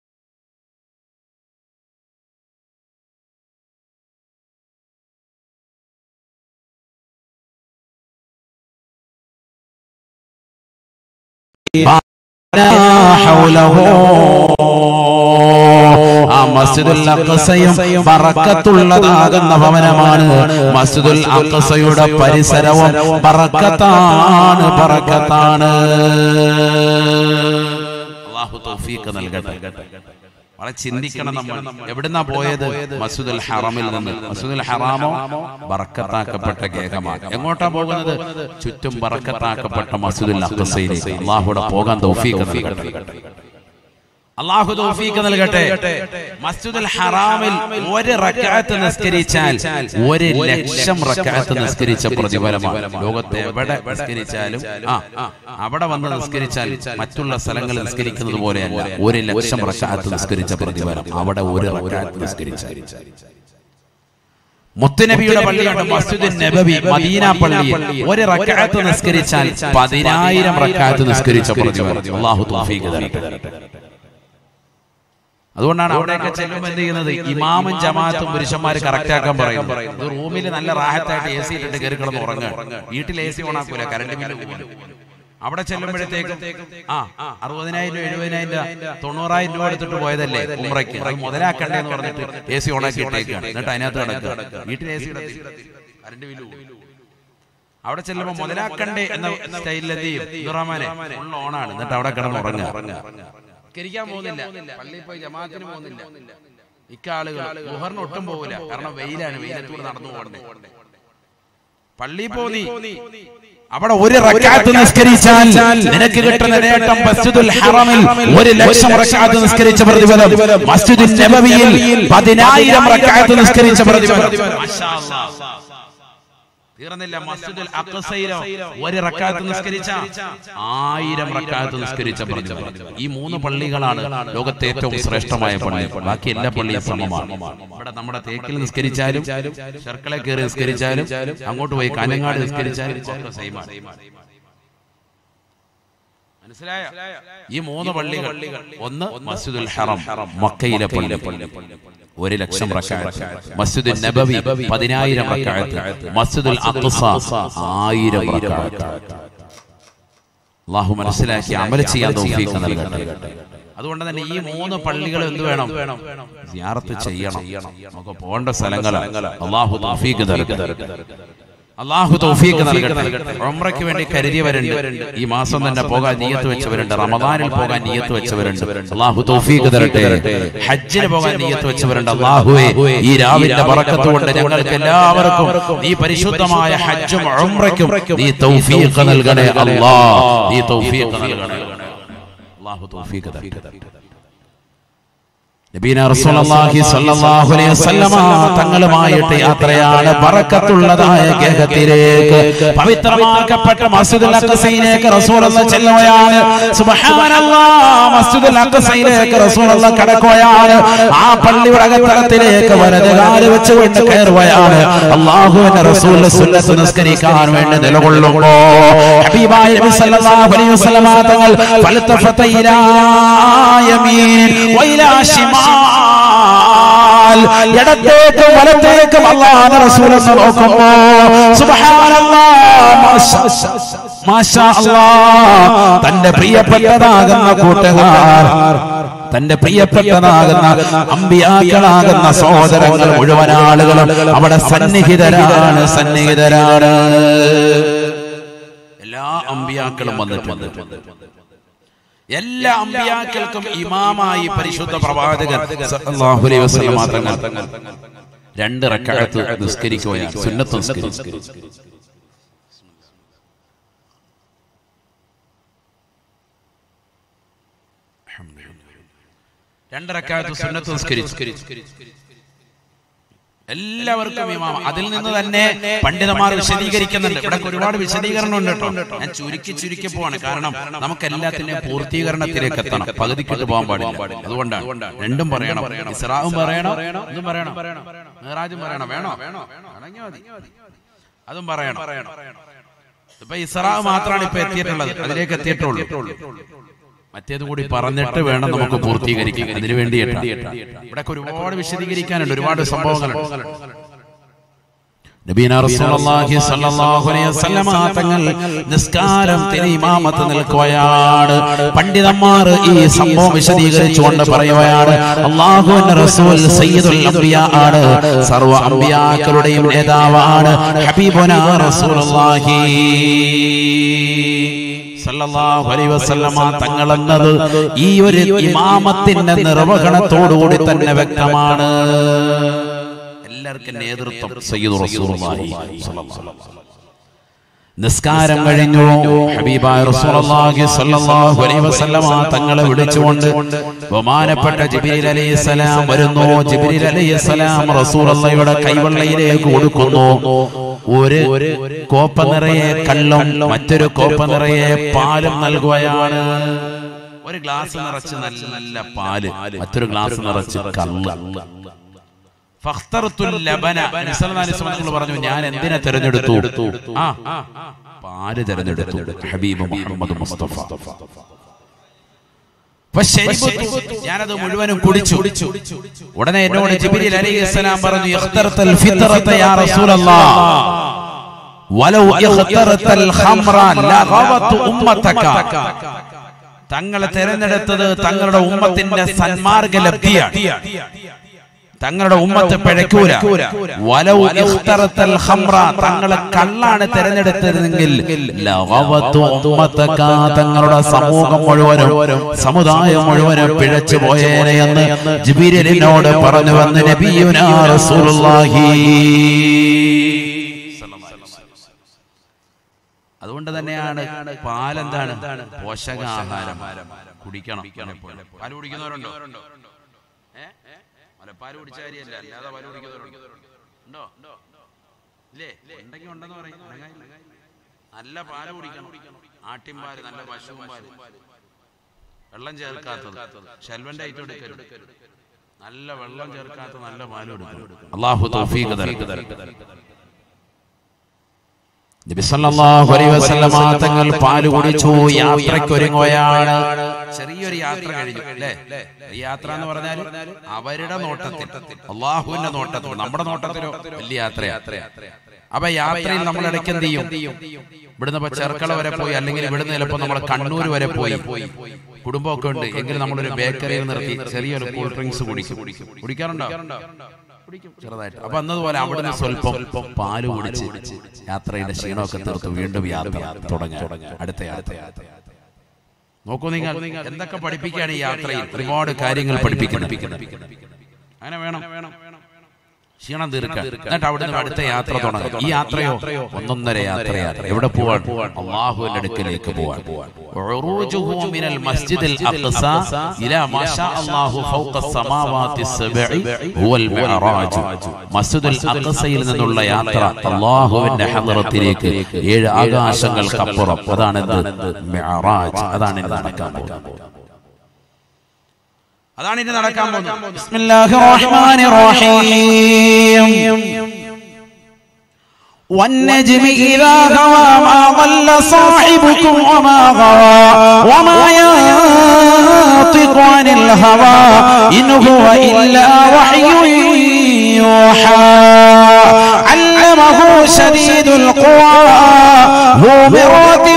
മസ്ജിദുൽ അഖ്സയും ബറക്കത്തുള്ളതാകുന്ന ഭവനമാണ്. മസ്ജിദുൽ അഖ്സയുടെ പരിസരവും ബറക്കത്താണ്. അല്ലാഹു തൗഫീഖ് നൽകട്ടെ. വളരെ ചിന്തിക്കണം. നമ്മൾ എവിടുന്നാ പോയത്? മസ്ജിദുൽ ഹറമിൽ നിന്ന്. മസ്ജിദുൽ ഹറാമോ ബറക്കത്താക്കപ്പെട്ട ഗേഹമാണ്. എങ്ങോട്ടാ പോകുന്നത്? ചുറ്റും ബറക്കത്താക്കപ്പെട്ട മസ്ജിദുൽ അഖ്സയിലേക്ക്. അല്ലാഹുവോട് പോകാൻ തൗഫീഖ് നൽകട്ടെ. അല്ലാഹു തൗഫീഖ് നൽകട്ടെ. മസ്ജിദുൽ ഹറാമിൽ ഒരു റക്അത്ത് നിസ്കരിച്ചാൽ 1,00,000 റക്അത്ത് നിസ്കരിച്ച പ്രതിഫലമാണ്. ലോകത്തെ എവിടെ നിസ്കരിച്ചാലും അവിടെ വന്ന് നിസ്കരിച്ചാൽ മറ്റുള്ള സ്ഥലങ്ങളിൽ നിസ്കരിക്കുന്നത് പോലെയല്ല. 1,00,000 റക്അത്ത് നിസ്കരിച്ച പ്രതിഫലം അവിടെ ഒരു റക്അത്ത് നിസ്കരിച്ചാൽ. മുത്തുനബിയുടെ പള്ളിയുണ്ട് മസ്ജിദുൻ നബവി മദീന പള്ളിയിൽ. ഒരു റക്അത്ത് നിസ്കരിച്ചാൽ 10,000 റക്അത്ത് നിസ്കരിച്ച പ്രതിഫലം. അല്ലാഹു തൗഫീഖ് തരട്ടെ. അതുകൊണ്ടാണ് അവിടെയൊക്കെ ചെല്ലുമ്പോൾ എന്ത് ചെയ്യുന്നത്? ഇമാമും ജമാഅത്തും പുരുഷന്മാര് കറക്റ്റ് ആക്കാൻ പറയും. റൂമിൽ നല്ല റാഹത്തായിട്ട് AC ഇട്ടിട്ട് കയറി കിടന്ന് ഉറങ്ങുക. വീട്ടിൽ AC ഓണാക്കൂല, കറണ്ട് ബില്ല് പോകും. അവിടെ ചെല്ലുമ്പോഴത്തേക്കും 60,000 70,000 90,000 രൂപ എടുത്തിട്ട് പോയതല്ലേ ഉംറയ്ക്ക്, അത് മുതലാക്കണ്ടേ എന്ന് പറഞ്ഞിട്ട് AC ഓണാക്കി ഇട്ടേക്കാണ്. എന്നിട്ട് അതിനകത്ത് കിടക്കുക. വീട്ടിൽ AC കറണ്ട് ബില്ല് പോകും. അവിടെ ചെല്ലുമ്പോൾ മുതലാക്കണ്ടേ എന്ന സ്റ്റൈലിൽ എന്ത് ചെയ്യും? റഹ്മാനെ ഫുൾ ഓണാണ്. എന്നിട്ട് അവിടെ കിടന്ന് ഉറങ്ങുക. കരിക്കാൻ പോകുന്നില്ല, പള്ളിയിൽ പോയി ജമാഅത്തിന് പോകുന്നില്ല. ഇക്കാളുകൾ മുഹറിന് ഒട്ടും പോകില്ല. കാരണം വെയിലാണ്, വെയിലത്തൂടെ നടന്നു പോകണ്ടേ. പള്ളിയിൽ പോയി അവിടെ ഒരു റക്അത്ത് നിസ്കരിച്ചാൽ നിനക്ക് കിട്ടുന്ന നേട്ടം മസ്ജിദുൽ ഹറമിൽ 1,00,000 റക്അത്ത് നിസ്കരിച്ച പ്രതിഫലം. മസ്ജിദുൻ നബവിയിൽ 10,000 റക്അത്ത് നിസ്കരിച്ച പ്രതിഫലം. മാഷാ അല്ലാഹ്. തീർന്നില്ല. മസ്ജിദുൽ അഖ്സയിലോ ഒരു റക്അത്ത് നിസ്കരിച്ച 1000 റക്അത്ത് നിസ്കരിച്ച പ്രതിഫലം. ഈ 3 പള്ളികളാണ് ലോകത്തെ ഏറ്റവും ശ്രേഷ്ഠമായ പള്ളി. ബാക്കി എല്ലാ പള്ളിയും സമമാണ്. ഇവിടെ നമ്മുടെ തേക്കിൽ നിസ്കരിച്ചാലും ശർക്കല കയറി നിസ്കരിച്ചാലും അങ്ങോട്ട് പോയി കാഞ്ഞങ്ങാട് നിസ്കരിച്ചാലും സെയിമാണ്. മനസ്സിലായോ? ഈ 3 പള്ളികൾ. ഒന്ന് മസ്ജിദുൽ ഹറം മക്കയിലെ പള്ളി 1,00,000 റക്അത്ത്. മസ്ജിദുൻ നബവി 10,000 റക്അത്ത്. മസ്ജിദുൽ അഖ്സ 1000 റക്അത്ത്. അല്ലാഹു മനസ്സിലാക്കി അമൽ ചെയ്യാൻ തൗഫീഖ് നൽകട്ടെ. അതുകൊണ്ട് തന്നെ ഈ 3 പള്ളികൾ എന്ത് വേണം? സിയാറത്ത് ചെയ്യണം. നമുക്ക് പോകേണ്ട സ്ഥലങ്ങളാണ്. അല്ലാഹു തൗഫീഖ് തരട്ടെ. അല്ലാഹു തൗഫീഖ് നൽകട്ടെ. ഉംറയ്ക്ക് വേണ്ടി കരുതിയവരുണ്ട്, ഈ മാസം തന്നെ പോകാൻ നിയ്യത്ത് വെച്ചവരുണ്ട്, റമദാനിൽ പോകാൻ നിയ്യത്ത് വെച്ചവരുണ്ട്, അല്ലാഹു തൗഫീഖ് തരട്ടെ. ഹജ്ജിന് പോകാൻ നിയ്യത്ത് വെച്ചവരുണ്ട്. അല്ലാഹുവേ, ഈ രാവിന്റെ ബറക്കത്ത് കൊണ്ട് ഞങ്ങൾക്ക് എല്ലാവർക്കും നീ പരിശുദ്ധമായ ഹജ്ജും ഉംറയ്ക്കും നീ തൗഫീഖ് നൽകണേ അല്ലാഹ്, നീ തൗഫീഖ് നൽകണേ. അല്ലാഹു തൗഫീഖ് തരട്ടെ. നബീന റസൂലുള്ളാഹി സ്വല്ലല്ലാഹു അലൈഹി വസല്ലമ തങ്ങളുമായിട്ട് യാത്രയാണ് ബറക്കത്തുള്ളതായ ഗേഹത്തിലേക്ക്, പവിത്രമാക്കപ്പെട്ട മസ്ജിദുൽ അഖ്സയിലേക്ക് റസൂലുള്ളാഹി ചെല്ലുകയാണ്. സുബ്ഹാനല്ലാഹ്, മസ്ജിദുൽ അഖ്സയിലേക്ക് റസൂലുള്ളാഹി കടക്കുകയാണ്. ആ പള്ളിയുടെ അകത്തളത്തിലേക്ക് വലതുകാല് വെച്ചുകൊണ്ട് കയറുകയാണ്. അല്ലാഹുവിന്റെ റസൂൽ സുന്നത്ത് നിസ്കരിക്കാൻ വേണ്ടി നിലകൊള്ളുമ്പോൾ ഹബീബായ നബി സല്ലല്ലാഹു അലൈഹി വസല്ലമ തങ്ങൾ ഫൽതഫത ഇലാ യമീൻ വഇലാ ശിമാൽ, ഇടത്തേക്കും വലത്തേക്കും അല്ലാഹുവിന്റെ റസൂൽ നോക്കുമ്പോൾ സുബ്ഹാനല്ലാഹ്, മാഷാ അല്ലാഹ്, തന്റെ പ്രിയപ്പെട്ടതാകുന്ന കൂട്ടുകാർ, തന്റെ പ്രിയപ്പെട്ടതാകുന്ന അമ്പിയാക്കളാകുന്ന സഹോദരങ്ങൾ മുഴുവൻ ആളുകളും അവിടെ സന്നിഹിതരാണ്. എല്ലാ അമ്പിയാക്കളും വന്നിട്ടുണ്ട്. എല്ലാ അമ്പിയാക്കൾക്കും ഇമാമായി പരിശുദ്ധ പ്രവാചകൻ സല്ലല്ലാഹു അലൈഹി വസല്ലം തങ്ങൾ 2 റക്അത്ത് നിസ്കരിക്കുകയാണ്, സുന്നത്ത് നിസ്കരിച്ചു. 2 റക്അത്ത് സുന്നത്ത് നിസ്കരിച്ചു. എല്ലാവർക്കും ഇമാം. അതിൽ നിന്ന് തന്നെ പണ്ഡിതന്മാർ വിശദീകരിക്കുന്നുണ്ട്. ഇവിടെ ഒരുപാട് വിശദീകരണം ഉണ്ട് കേട്ടോ. ഞാൻ ചുരുക്കി പോവാണ്, കാരണം നമുക്ക് എല്ലാത്തിന്റെയും പൂർത്തീകരണത്തിലേക്ക് എത്തണം, പകുതിക്കിട്ട് പോകാൻ പാടില്ല. അതുകൊണ്ടാണ് രണ്ടും പറയണം, ഇസ്റാഉം പറയണം, ഇതും പറയണം, മിഅ്റാജും പറയണം. വേണോ? അതും പറയണം. ഇപ്പൊ ഇസ്റാ മാത്രമാണ് ഇപ്പൊ എത്തിയിട്ടുള്ളത്, അതിലേക്ക് എത്തിയിട്ടുള്ളൂ. മറ്റേത് കൂടി പറഞ്ഞിട്ട് വേണം നമുക്ക് പൂർത്തീകരിക്കാൻ. അതിനു വേണ്ടിയിട്ടാണ് ഇവിടെ ഒരുപാട് വിശദീകരിക്കാനുണ്ട്, ഒരുപാട് സംഭവങ്ങളുണ്ട്. നബീന റസൂലുള്ളാഹി സ്വല്ലല്ലാഹു അലൈഹി വസല്ലം തങ്ങൾ നിസ്കാരത്തിന് ഇമാമത്ത് നിൽക്കുകയാണ്. പണ്ഡിതന്മാർ ഈ സംഭവം വിശദീകരിച്ചുകൊണ്ട് പറയുകയാണ്, അല്ലാഹുവിന്റെ റസൂൽ സയ്യിദുൽ അംബിയാ ആണ്, സർവ്വ അംബിയാക്കളുടെയും നേതാവാണ്. ഹബീബുനാ റസൂലുള്ളാഹി സല്ലല്ലാഹു അലൈഹി വസല്ലമ തങ്ങൾ എന്നത് ഈ ഒരു ഇമാമത്തിന്റെ നിർവഹണത്തോടുകൂടി തന്നെ വ്യക്തമാണ്. എല്ലാവർക്കും നേതൃത്വം സയ്യിദുർ റസൂലുള്ളാഹി സ്വല്ലല്ലാഹു അലൈഹി വസല്ലം. നിസ്കാരം കഴിഞ്ഞു. ഹബീബായ റസൂലുള്ളാഹി സ്വല്ലല്ലാഹു അലൈഹി വസല്ലമ തങ്ങളെ വിളിച്ചുകൊണ്ട് ബഹുമാനപ്പെട്ട ജിബ്രീൽ അലൈഹിസ്സലാം വരുന്നു. ജിബ്രീൽ അലൈഹിസ്സലാം റസൂലുള്ളാഹിയുടെ കൈവെള്ളയിലേക്ക് കൊടുക്കുന്നു. ഒരു കോപ്പ നിറയെ കല്ലും മറ്റൊരു കോപ്പ നിറയെ പാലും നൽകുകയാണ്. ഒരു ഗ്ലാസ് നിറച്ച് നല്ല പാല്, മറ്റൊരു ഗ്ലാസ് നിറച്ച് കല്ല്. പറഞ്ഞു, ഞാൻ എന്തിനെ തെരഞ്ഞെടുത്തു? പാല് തെരഞ്ഞെടുത്തു. ഹബീബ് മുഹമ്മദ് മുസ്തഫ. ഞാനത് മുഴുവനും കുടിച്ചു. ഉടനെ എന്നോട് ജിബ്രീൽ അലൈഹിസ്സലാം പറഞ്ഞു, ഇഖ്തർതൽ ഫിത്രത യാ റസൂലല്ലാഹ് വലൗ ഇഖ്തർതൽ ഖംറ ലഗവതു ഉമ്മതക. തങ്ങളെ തെരഞ്ഞെടുത്തത് തങ്ങളുടെ ഉമ്മത്തിന്റെ സന്മാർഗ്ഗ ലബ്ധിയാണ്. തങ്ങളുടെ ഉമ്മത്ത് പിഴക്കൂല. വലൗ ഇഖ്തറതൽ ഖംറ, തങ്ങളെ കള്ളാണ് തെരഞ്ഞെടുത്തതെങ്കിൽ ലഗവതു ഉമ്മതക, തങ്ങളുടെ സമൂഹം മുഴുവനും സമുദായം മുഴുവനും പിഴച്ചു പോയേനെ എന്ന് ജിബ്രീലിനോട് പറഞ്ഞു വന്ന് നബിയുനാ റസൂലുള്ളാഹി. അതുകൊണ്ട് തന്നെയാണ് പാലെന്താണ്? പോഷകാഹാരം. കുടിക്കണം. പാല് കുടിക്കുന്നവരുണ്ടോ? പാല് കുടിച്ച കാര്യമല്ല, അല്ലാതെ പാല് കുടിക്കുന്നവരുണ്ടോ? ഇല്ലേ? ഉണ്ടെങ്കിൽ ഉണ്ടെന്ന് പറയും. നല്ല പാല് കുടിക്കണം. ആട്ടിൻപാല്, നല്ല പശുപാല്, വെള്ളം ചേർക്കാത്തത്, ശൽവന്റെ ഐറ്റം എടുക്കരുത്. നല്ല വെള്ളം ചേർക്കാത്ത നല്ല പാല് കൊടുക്കണം. അല്ലാഹു തൗഫീഖ് തരട്ടെ. നബി സല്ലല്ലാഹു അലൈഹി വസല്ലം തങ്ങൾ പാല് കുടിച്ചു. യാത്രയ്ക്ക് ഒരുങ്ങുകയാണ്. ചെറിയൊരു യാത്ര കഴിഞ്ഞു അല്ലേ? ഈ യാത്ര എന്ന് പറഞ്ഞാൽ അവരുടെ നോട്ടത്തിൽ, അള്ളാഹുവിന്റെ നോട്ടത്തിൽ, നമ്മുടെ നോട്ടത്തിലോ വലിയ യാത്രയാണ്. അപ്പൊ യാത്രയിൽ നമ്മൾ ഇടയ്ക്ക് എന്ത് ചെയ്യും? ഇവിടുന്ന് ഇപ്പൊ ചെർക്കള വരെ പോയി, അല്ലെങ്കിൽ ഇവിടുന്ന് ചിലപ്പോൾ നമ്മൾ കണ്ണൂർ വരെ പോയി, കുടുംബമൊക്കെ ഉണ്ട് എങ്കിൽ നമ്മളൊരു ബേക്കറിയിൽ നിർത്തി ചെറിയൊരു കൂൾ ഡ്രിങ്ക്സ് കുടിക്കാറുണ്ടോ? ചെറുതായിട്ട്. അപ്പൊ എന്നതുപോലെ അവിടുന്ന് സ്വല്പം പാല് കുടിച്ച് യാത്രയുടെ ക്ഷീണമൊക്കെ തീർത്ത് വീണ്ടും യാത്ര തുടങ്ങി. അടുത്ത യാത്ര നോക്കൂ നിങ്ങൾ, എന്തൊക്കെ പഠിപ്പിക്കുകയാണ് ഈ യാത്രയിൽ. ഒരുപാട് കാര്യങ്ങൾ പഠിപ്പിക്കണം. അങ്ങനെ വേണം ക്ഷീണം തീർക്കാൻ. എന്നിട്ട് അവിടുന്ന് അടുത്ത യാത്ര തുടങ്ങും. ഈ യാത്രയോ 1.5 യാത്രയാണ്. എവിടെ പോവാൻ? അല്ലാഹുവിന്റെ അടുക്കലേക്ക് പോവാൻ. ഉറൂജുഹു മിനൽ മസ്ജിദിൽ അഖ്സ ഇലാ മാ ഷാ അല്ലാഹു ഫൗഖ സമാവാതി സബ്ഇ ഹുവൽ മിഅറാജ്. മസ്ജിദുൽ അഖ്സയിൽ നിന്നുള്ള യാത്ര അല്ലാഹുവിന്റെ ഹദ്റത്തിലേക്ക് 7 ആകാശങ്ങൾക്കപ്പുറം. അതാണ് മിഅറാജ്. അതാണ് നടക്കാൻ പോകുന്നത്. അതാണ് ഇനി നടക്കാൻ പോകുന്നത്. ബിസ്മില്ലാഹിർ റഹ്മാനിർ റഹീം. വന്നജ്മി ഇദാ ഹവാ മാ ضل صاحبكم وما غوى وما ينطق عن الهوى إن هو إلا وحي يوحى علمه شديد القوى ذو مرة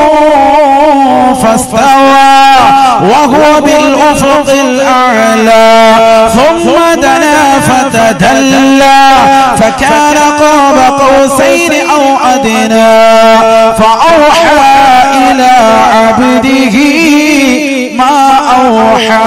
فاستوى وهو بالأفق الأعلى ثم دنا فتدلى فكان قاب قوسين أو أدنى فأوحى إلى عبده ما أوحى.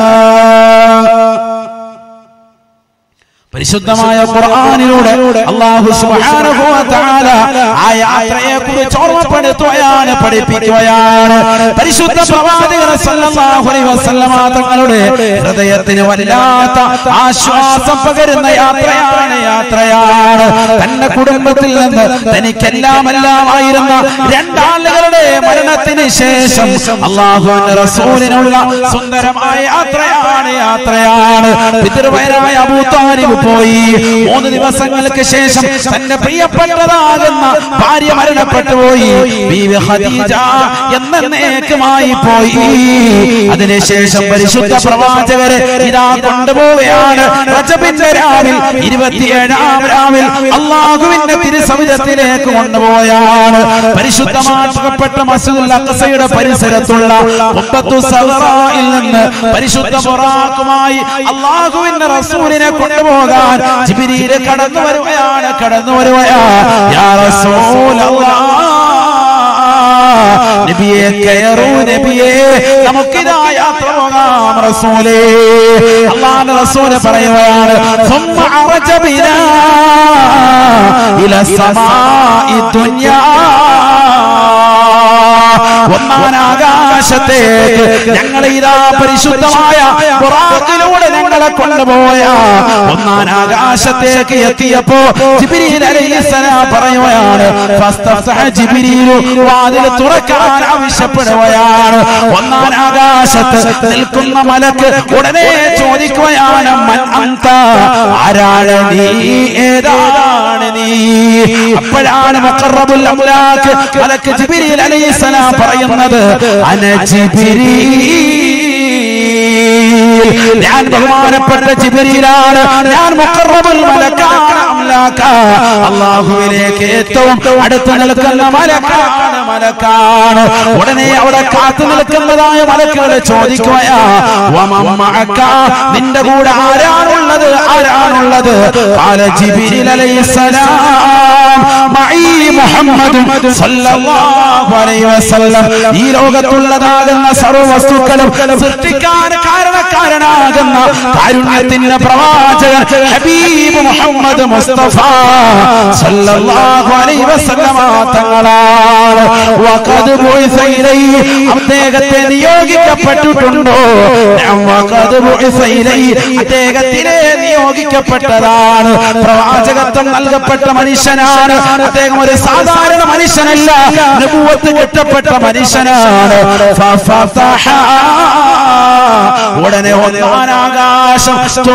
പരിശുദ്ധമായ ഖുർആനിലൂടെ അല്ലാഹു സുബ്ഹാനഹു വ തആല ആ യാത്രയെക്കുറിച്ച് ഓർമ്മപ്പെടുത്തുകയാണ്, പഠിപ്പിക്കുകയാണ്. പരിശുദ്ധ പ്രവാചകൻ സല്ലല്ലാഹു അലൈഹി വസല്ലമ തങ്ങളുടെ ഹൃദയത്തിന് വല്ലാത്ത ആശ്വാസം പകരുന്ന യാത്രയാണ്. തന്റെ കുടുംബത്തിൽ നിന്ന് തനിക്കെല്ലാമായിരുന്ന 2 ആളുകളുടെ മരണത്തിന് ശേഷം അല്ലാഹുവിന്റെ റസൂലിനുള്ള സുന്ദരമായ യാത്രയാണ്. പിതൃവൈരായ അബൂ താലിബ് പോയി. 3 ദിവസങ്ങൾക്ക് ശേഷം തന്റെ പ്രിയപ്പെട്ടതാകുന്ന ഭാര്യ മരണപ്പെട്ടു പോയി. ബീവി ഖദീജ എന്നേക്കുമായി പോയി. അതിനുശേഷം പരിശുദ്ധ പ്രവാചകരെ ഇതാ കൊണ്ടുപോവുകയാണ്. റജബിന്റെ രാവിൽ 27-ാം രാവിൽ അല്ലാഹുവിന്റെ തിരുസവിധത്തിലേക്ക് കൊണ്ടുപോയാണ്. പരിശുദ്ധമാക്കപ്പെട്ട മസ്ജിദുൽ അഖ്സയുടെ പരിസരത്തുള്ള ഖുബ്ബത്തു സഗ്റായിൽ നിന്ന് പരിശുദ്ധ ബുറാഖുമായി അല്ലാഹുവിന്റെ റസൂലിനെ കൊണ്ടുപോകാൻ ജിബ്രീൽ കടന്നു വരുകയാണ്. യാ റസൂലല്ലാഹ്, നബിയെ കയറൂ, നബിയെ നമുക്കിതാ യാത്ര പോകാം റസൂലേ. അല്ലാഹുവിന്റെ റസൂൽ പറയുകയാണ്, ثم عرج بنا إلى السماء الدنيا. ആകാശത്തേക്ക് ഞങ്ങൾ ഇതാ പരിശുദ്ധമായ ബുറാഖിലൂടെ ഞങ്ങളെ കൊണ്ടുപോയ 1-ാം ആകാശത്തേക്ക് എത്തിയപ്പോ ജിബ്രീൽ അലൈഹിസ്സലാം പറയുകയാണ്, ഫസ്തഫ്തഹ ജിബ്രീൽ, വാതിൽ തുറക്കാൻ ആവശ്യപ്പെടുകയാണ്. 1-ാം ആകാശത്ത് നിൽക്കുന്ന മലക്ക് ഉടനെ ചോദിക്കുകയാണ്, മൻ അൻത, ആരാണ് നീ, ഏതാണ് നീ? അപ്പോഴാണ് മുഖറബുൽ അംലാക്ക് മലക്ക് ജിബ്രീൽ അലൈഹിസ്സലാം പറയുന്നത്, അന ജിബ്രീൽ, ഞാൻ ബഹുമാനപ്പെട്ട ജിബ്രീലാണ്, ഞാൻ മുഖറബുൽ മലക്കാണ്, അംലാക്കാണ്, അല്ലാഹുവിലേക്ക് ഏറ്റവും അടുത്ത് നിൽക്കുന്ന മലക്കാണ്. ഉടനെ അവിടെ കാത്തു നിൽക്കുന്നതായ മലക്കുകളെ ചോദിക്കുകയാ, വമൻ മഅക, നിന്റെ കൂടെ ആരാണുള്ളത്? ഖാല ജിബ്രീൽ അലൈഹിസ്സലാം, മഈ മുഹമ്മദ് സല്ലല്ലാഹു അലൈഹി വസല്ലം. ഈ ലോകത്തുള്ളതാകുന്ന സർവ്വ വസ്തുക്കളും സൃഷ്ടിക്കാൻ കാരണക്കാരനാകുന്ന കാരുണ്യത്തിന്റെ പ്രവാചകൻ ഹബീബ് മുഹമ്മദ് മുസ്തഫ സല്ലല്ലാഹു അലൈഹി വസല്ലം തങ്ങളാണ്. വഖദ് ബുഇസ ഇലൈഹി, അദ്ദേഹത്തെ നിയോഗിക്കപ്പെട്ടിട്ടുണ്ടോ? വഖദ് ബുഇസ ഇലൈഹി, അദ്ദേഹത്തിനെ നിയോഗിക്കപ്പെട്ടതാണ്. പ്രവാചകത്വം നൽകപ്പെട്ട മനുഷ്യനാണ് അദ്ദേഹം. ഒരു സാധാരണ മനുഷ്യനല്ല, നബുവത്ത് കിട്ടപ്പെട്ട മനുഷ്യനാണ്. ഉടനെ 1-ാം ആകാശം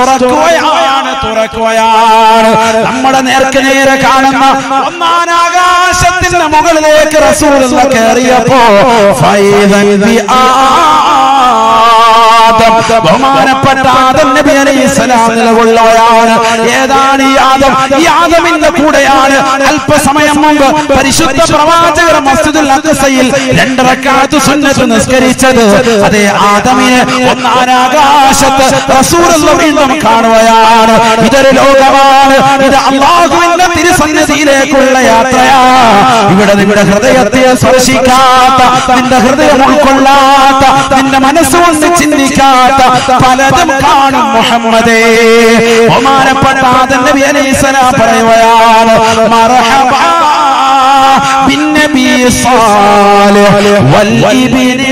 തുറക്കുകയാണ്. നമ്മുടെ നേർക്ക് നേരെ കാണുന്ന 1-ാം ആകാശത്തിന്റെ മുകളിലേക്ക് റസൂലുള്ളാഹി കയറിയപ്പോ ഫൈദൻ ബിആദം, ബഹുമാനപ്പെട്ട ആദം നബി അലൈഹിസ്സലാം നിലകൊള്ളുകയാണ്. ഏതാണ് ഈ ആദം? ഈ ആദമിന്റെ കൂടെയാണ് അല്പസമയം മുമ്പ് പരിശുദ്ധ പ്രവാചകർ മസ്ജിദുൽ അഖ്സയിൽ 2 റക്അത്ത് സുന്നത്ത് നിസ്കരിച്ചത്. അതേ ആദമിനെ ഒന്നാനാകാശത്ത് റസൂലുള്ളാഹി വീണ്ടും കാണുകയാണ്. ഇതൊരു ലോകമാണ്, ഇത് അല്ലാഹുവിന്റെ തിരുസന്നിധിയിലേക്കുള്ള യാത്രയാണ്. ഇവിടെ നിങ്ങളുടെ ഹൃദയത്തെ സ്പർശിക്കാത്ത, നിന്റെ ഹൃദയം ഉൾക്കൊള്ളാത്ത, നിന്റെ മനസ്സുകൊണ്ട് ചിന്തിക്കാത്ത പലതും കാണും മുഹമ്മദേ. ബഹുമാനപ്പെട്ട ആദം നബി അലൈഹിസ്സലാം പറയുകയാണ്, മർഹബാ ബിന്നബി സാലിഹ് വൽ ഇബ്നി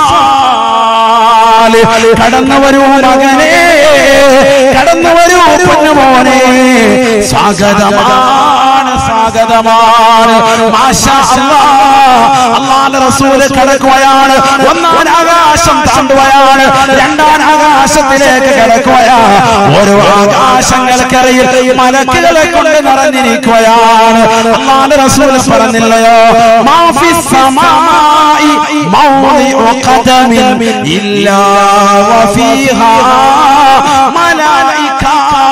സാലിഹ്. കടന്നു വരൂ മകനേ, കടന്നു വരൂ പൊന്നുമോനെ, സ്വാഗതമാണ്, സ്വാഗതമാണ്. മാഷാ അല്ലാഹ്. അല്ലാഹുവിന്റെ റസൂൽ കടക്കുകയാണ്. ഒന്നാം ആകാശം താണ്ടുകയാണ്, 2ാം ആകാശത്തിലേക്ക് കടക്കുകയാണ്. ഓരോ ആകാശങ്ങൾക്കറിയിൽ മലക്കുകളെ കൊണ്ട് നിറഞ്ഞിരിക്കുകയാണ്. അല്ലാഹുവിന്റെ റസൂൽ പറഞ്ഞില്ലയോ, മാ ഫിസ് സമാഇ മൗദിഉ ഖദമിൻ ഇല്ലാ വഫീഹാ മലായിക.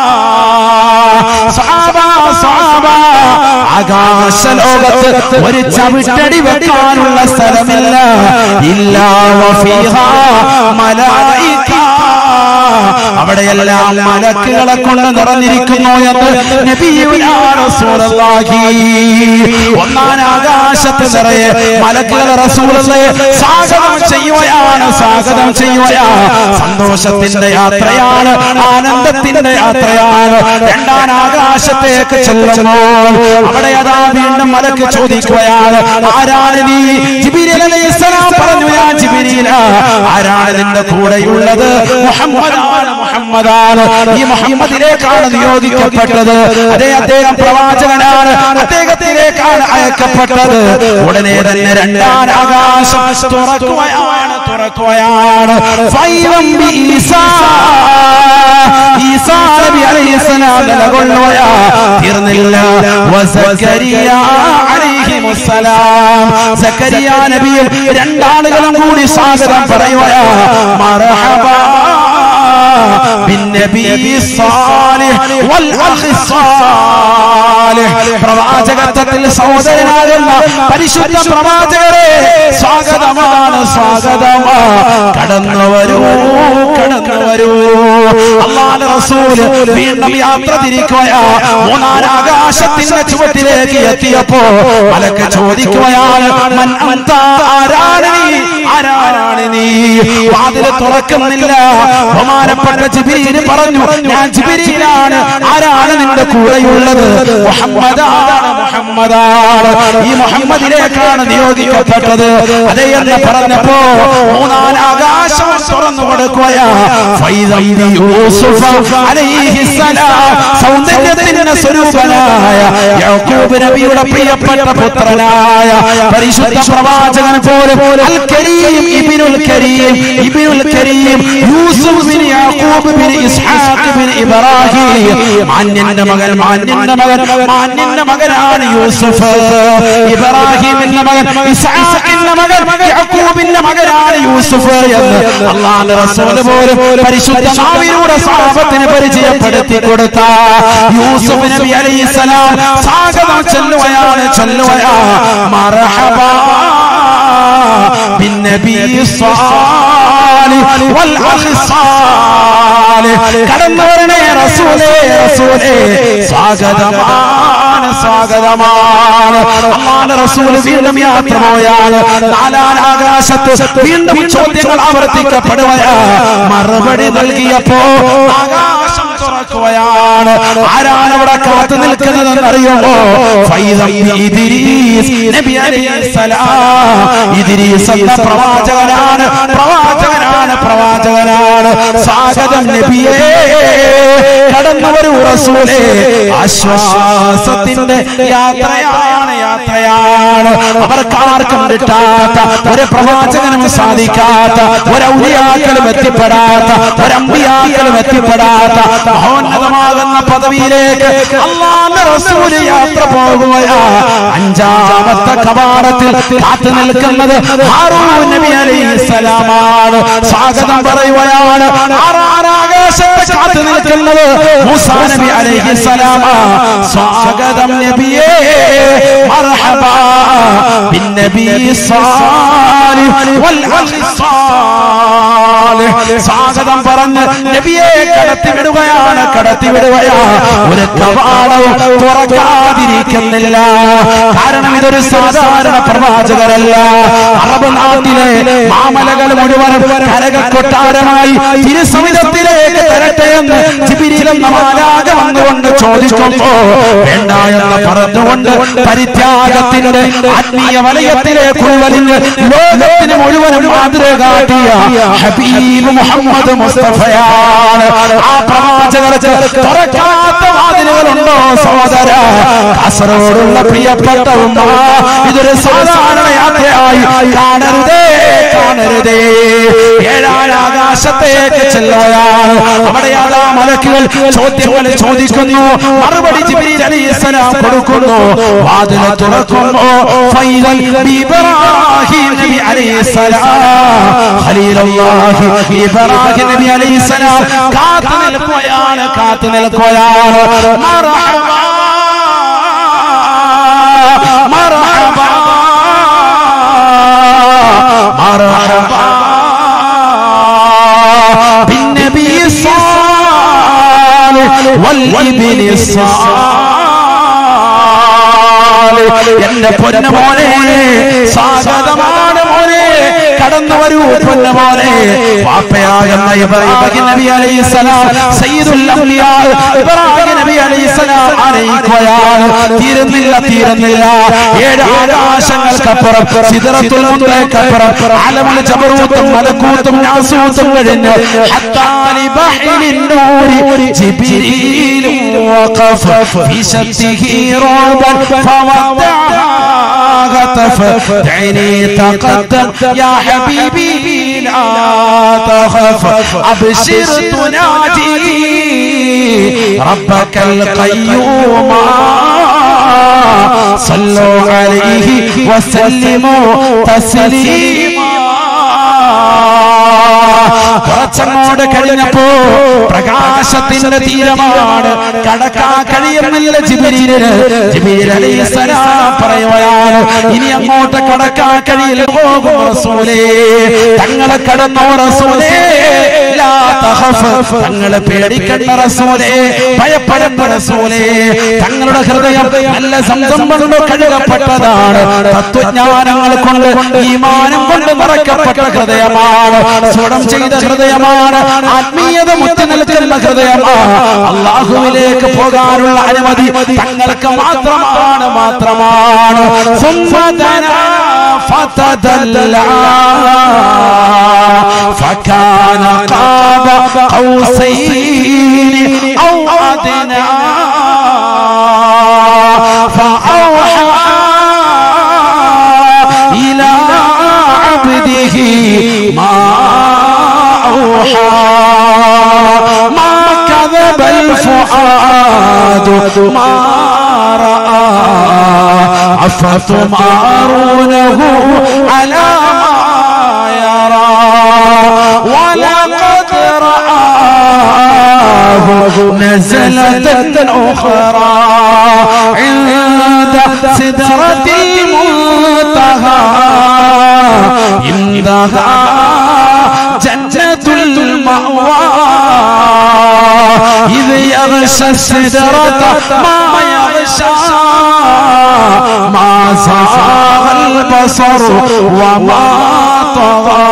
ആകാശ ലോകത്ത് ഒരു ചവിട്ടടി വെക്കാനുള്ള സ്ഥലമില്ല. ഇല്ലാ വഫീഹാ മലായിക. അവിടെയെല്ലാം മലക്കുകളെ കൊണ്ട് നിറഞ്ഞിരിക്കുന്നു എന്ന് നബിയുനാ റസൂലുള്ളാഹി. 1ാം ആകാശത്ത് നിറയെ മലക്കുകളെ റസൂലുള്ളാഹി സ്വാഗതം ചെയ്യുകയാണ്, സ്വാഗതം ചെയ്യുകയാണ്. സന്തോഷത്തിന്റെ യാത്രയാണ്, ആനന്ദത്തിന്റെ യാത്രയാണ്. 2ാം ആകാശത്തേക്ക് ചെല്ലുമ്പോൾ അവിടെ അതാ വീണ്ടും മലക്ക് ചോദിക്കുകയാണ്, ആരാണ് നീ? ജിബ്രീൽ അലൈഹിസ്സലാം പറഞ്ഞു, ഞാൻ ജിബ്രീലാ. ആരാണ് നിന്റെ കൂടെയുള്ളത്? മുഹമ്മദാണ്, മുഹമ്മദാണ്. ഈ മുഹമ്മദിലേക്കാണ് നിയോഗിക്കപ്പെട്ടത്. അദ്ദേഹം പ്രവാചകനാണ്, അദ്ദേഹത്തിലേക്കാണ് അയക്കപ്പെട്ടത്. ഉടനെ തന്നെ 2ാം ആകാശം തുറക്കുകയാണ്, തുറക്കുകയാണ്. ഈസാ നബി അലൈഹിസ്സലാം നിലകൊള്ളുകയാണ്. തീർന്നില്ല. വസക്കരിയ അലൈഹിമുസ്സലാം. സക്കരിയ നബിയും 2 ആളുകളും കൂടി സ്വാഗതം പറയുകയാണ്. മർഹബാ ബിന്നബി സാലിഹ് വൽ അഖി സാലിഹ്. പ്രവാചകത്വത്തിൽ സഹോദരനാകുന്ന പരിശുദ്ധ പ്രവാചകരെ സ്വാഗതമാണ്, സ്വാഗതമാണ്. കടന്നു വരൂ, കടന്നു വരൂ. അല്ലാഹുവിന്റെ റസൂൽ വീണ്ടും യാത്ര തിരിക്കുകയാണ്. 3ാം ആകാശത്തിന്റെ ചുവട്ടിലേക്ക് എത്തിയപ്പോ മലക്ക് ചോദിക്കുകയാണ്, മൻ അൻത? ആരാണ് നീ? ആരാണ് നീ? വാതിൽ തുറക്കുന്നില്ല. ബഹുമാനപ്പെട്ട ജിബ്രീൽ പറഞ്ഞു, ഞാൻ ജിബ്രീലാണ്. ആരാണ് നിന്റെ കൂടെയുള്ളത്? മുഹമ്മദാണ്, മുഹമ്മദാണ്. ഈ മുഹമ്മദിലേക്കാണ് നിയോഗിക്കപ്പെട്ടത്. അതേ എന്ന് പറഞ്ഞപ്പോ 3ാം ആകാശം തുറന്നു കൊടുക്കുകയാണ്. യൂസുഫ് അലൈഹിസ്സലാം, സൗന്ദര്യത്തിന്റെ സ്വരൂപനായ യാക്കൂബ് നബിയുടെ പ്രിയപ്പെട്ട പുത്രനായ പരിശുദ്ധ പ്രവാചകൻ പോലും അൽ കരീം ഇബ്നുൽ കരീം, ഇബ്നുൽ കരീം യൂസുഫ് ബിൻ യാക്കൂബ് ബിൻ ഇസ്ഹാഖ് ബിൻ ഇബ്രാഹിം. മാന്യന്റെ മകൻ, മാന്യന്റെ മകൻ, മാന്യന്റെ മകനാണ് യൂസുഫ്. ഇബ്രാഹിമിന്റെ മകൻ, ഇസ്ഹാഖിന്റെ മകൻ, യാക്കൂബിന്റെ മകനാണ് യൂസുഫ് എന്ന് അല്ലാഹുവിന്റെ റസൂൽ പോലും പരിശുദ്ധ നാവിലൂടെ സ്വഹാബത്തിന് പരിചയപ്പെടുത്തി കൊടുത്ത യൂസുഫ് നബി അലൈഹിസ്സലാം സ്വാഗതം ചെല്ലുകയാണ്, ചെല്ലുകയാണ്. മർഹബാ ബിന്നബി സാലിഹ് വൽ അഖി സാലിഹ്. കടന്നു വരണേ റസൂലേ, റസൂലേ. സ്വാഗതമാണ്, സ്വാഗതമാണ്. അല്ലാഹുവിന്റെ റസൂൽ വീണ്ടും യാത്ര പോയാണ്. 4ാം ആകാശത്ത് വീണ്ടും ചോദ്യങ്ങൾ ആവർത്തിക്കപ്പെടുകയാണ്. മറുപടി നൽകിയപ്പോ ആകാശം തുറക്കുകയാണ്. ആരാണ് അവിടെ കാത്തു നിൽക്കുന്നതെന്ന് അറിയുമോ? ഇദ്രീസ് നബി അലൈഹിസ്സലാം. ഇദ്രീസ് എന്ന പ്രവാചകനാണ്, പ്രവാചകനാണ്, പ്രവാചകനാണ്. സ്വാഗതം നബിയേ, കടന്നു വരൂ റസൂലേ. ആശ്വാസത്തിന്റെ യാത്രയാണ്, യാത്രയാണ്. അവർക്കാർക്കും കിട്ടാത്ത, ഒരു പ്രവാചകനും സാധിക്കാത്ത, ഒരു ഔലിയാക്കളും എത്തിപ്പെടാത്ത, ഒരു അമ്പിയാക്കളും എത്തിപ്പെടാത്ത മഹോന്നതമാകുന്ന പദവിയിലേക്ക് അല്ലാഹുവിന്റെ റസൂൽ യാത്ര പോകുകയാണ്. 5ാമത്തെ കവാടത്തിൽ കാത്തു നിൽക്കുന്നത് ഹാറൂൻ നബി അലൈഹിസ്സലാമാണ്. സ്വാഗതം പറയുകയാണ്. ആകാശത്ത് കാത്തു നിൽക്കുന്നത് മൂസാ നബി അലൈഹിസ്സലാമാ. സ്വാഗതം നബിയേ, മർഹബാ ബിൻ നബി സ്വാലിഹ് വൽ അഖി സ്വാലിഹ്. സ്വാഗതം പറഞ്ഞ് നബിയെ കടത്തിവിടുകയാണ്, കടത്തിവിടുകയാണ്. ഒരു കവാടവും തുറക്കാതിരിക്കുന്നില്ല. കാരണം ഇതൊരു സാധാരണ പ്രവാചകരല്ല. അറബ് നാട്ടിലെ മാമലകൾ മുഴുവൻ കരക കൊട്ടാരമായി തിരുസവിധത്തിലേക്ക് തരട്ടെ എന്ന് ജിബ്രീൽ എന്ന മാലാഖ വന്നുകൊണ്ട് ചോദിക്കുമ്പോ വേണ്ട എന്ന് പറഞ്ഞുകൊണ്ട് പരിത്യാഗത്തിന്റെ ആത്മീയ വലയത്തിലേക്ക് ഉൾവലിഞ്ഞ് ലോകത്തിന് മുഴുവനും മാതൃക കാട്ടിയ ഹബീബ് മുഹമ്മദ് മുസ്തഫയാണ്. ആ പ്രവാചകർക്ക് തുറക്കാത്ത വാതിലുകളുണ്ടോ സഹോദര? കാസർഗോഡുള്ള പ്രിയപ്പെട്ട ഉമ്മ, ഇതൊരു സാധാരണ യാത്രയായി കാണരുതേ, കാണരുതേ. ഏഴാകാശത്തേക്ക് ചെല്ലുകയാണ്. അവിടെയാണ് മലക്കുകൾ ചോദ്യങ്ങൾ ചോദിക്കുന്നു, മറുപടി ജിബ്രീൽ അലൈഹിസ്സലാം കൊടുക്കുന്നു. വാതിൽ തുറക്കുന്നു. ഫൈദൽ ഇബ്രാഹിം നബി അലൈഹിസ്സലാം, ഖലീലുല്ലാഹി ഇബ്രാഹിം നബി അലൈഹിസ്സലാം കാത്തു നിൽക്കുകയാണ്, കാത്തു നിൽക്കുകയാണ്. മർഹബാ മർഹബാ മർഹബാ ബിൻ നബി സ്വാലിഹ് വൽ ഇബ്നി സ്വാലിഹ്. എന്റെ പൊന്നുമോനെ, സ്വാഗതമാണ് മോനെ, കടന്നു വരൂ പൊന്നുമോനെ. വാപ്പയാകുന്ന ഇബ്രാഹിം നബി അലൈഹിസ്സലാം, സയ്യിദുൽ അംബിയാ ഇബ്രാഹിം നബി അലൈഹിസ്സലാം അറിയിക്കുകയാണ്. തീരുന്നില്ല, തീരുന്നില്ല. ഏഴ് ആകാശങ്ങൾക്കപ്പുറം, സിദ്റത്തുൽ മുൻതഹക്കപ്പുറം, അലമുൽ ജബറൂത്തും മലക്കൂത്തും നാസൂത്തും കഴിഞ്ഞ് ഹത്താ ലിബഹ്രിൻ നൂരി ജിബ്രീൽ വഖഫ ഫി ശത്തിഹി റൂബൻ ഫവദഅ غطف دعني تقدم يا حبيبي لا تخف أبشر تناجي ربك القيوم صلوا عليه وسلموا تسليما. കുറച്ചങ്ങോട്ട് കഴിഞ്ഞപ്പോ പ്രകാശത്തിന്റെ തീരമാണ്, കടക്കാൻ കഴിയുന്നില്ല ജിബ്രീലിന്. ജിബ്രീൽ അലൈഹിസ്സലാം പറയുകയാണ്, ഇനി അങ്ങോട്ട് കടക്കാൻ കഴിയില്ല, പോകും റസൂലേ, തങ്ങളെ കടന്നോ റസൂലേ, ലാ തഖഫ്, തങ്ങളെ പേടിക്കണ്ട റസൂലേ, ഭയപ്പെടേണ്ട റസൂലേ. തങ്ങളുടെ ഹൃദയം നല്ല സംസം കൊണ്ട് കഴുകപ്പെട്ടതാണ്, തത്വജ്ഞാനങ്ങൾ കൊണ്ട് ഈമാനം കൊണ്ട് നിറയ്ക്കപ്പെട്ട ഹൃദയമാണ്, സ്വടം ചെയ്ത ഹൃദയമാണ്, ആത്മീയത മുറ്റി നിൽക്കുന്ന ഹൃദയമാണ്. അല്ലാഹുവിലേക്ക് പോകാനുള്ള അനുമതി തങ്ങൾക്ക് മാത്രമാണ്, മാത്രമാണ്. فتدلى فكان قاب قوسين أو أدنى فأوحى إلى عبده ما أوحى ما كذب الفؤاد ما رأى أفتمارونه على ما يرى ولقد رآه نزلة أخرى عند سدرة المنتهى عندها جنة المأوى إذ يغشى السدرة ما يغشى ما زاغ البصر وما طغى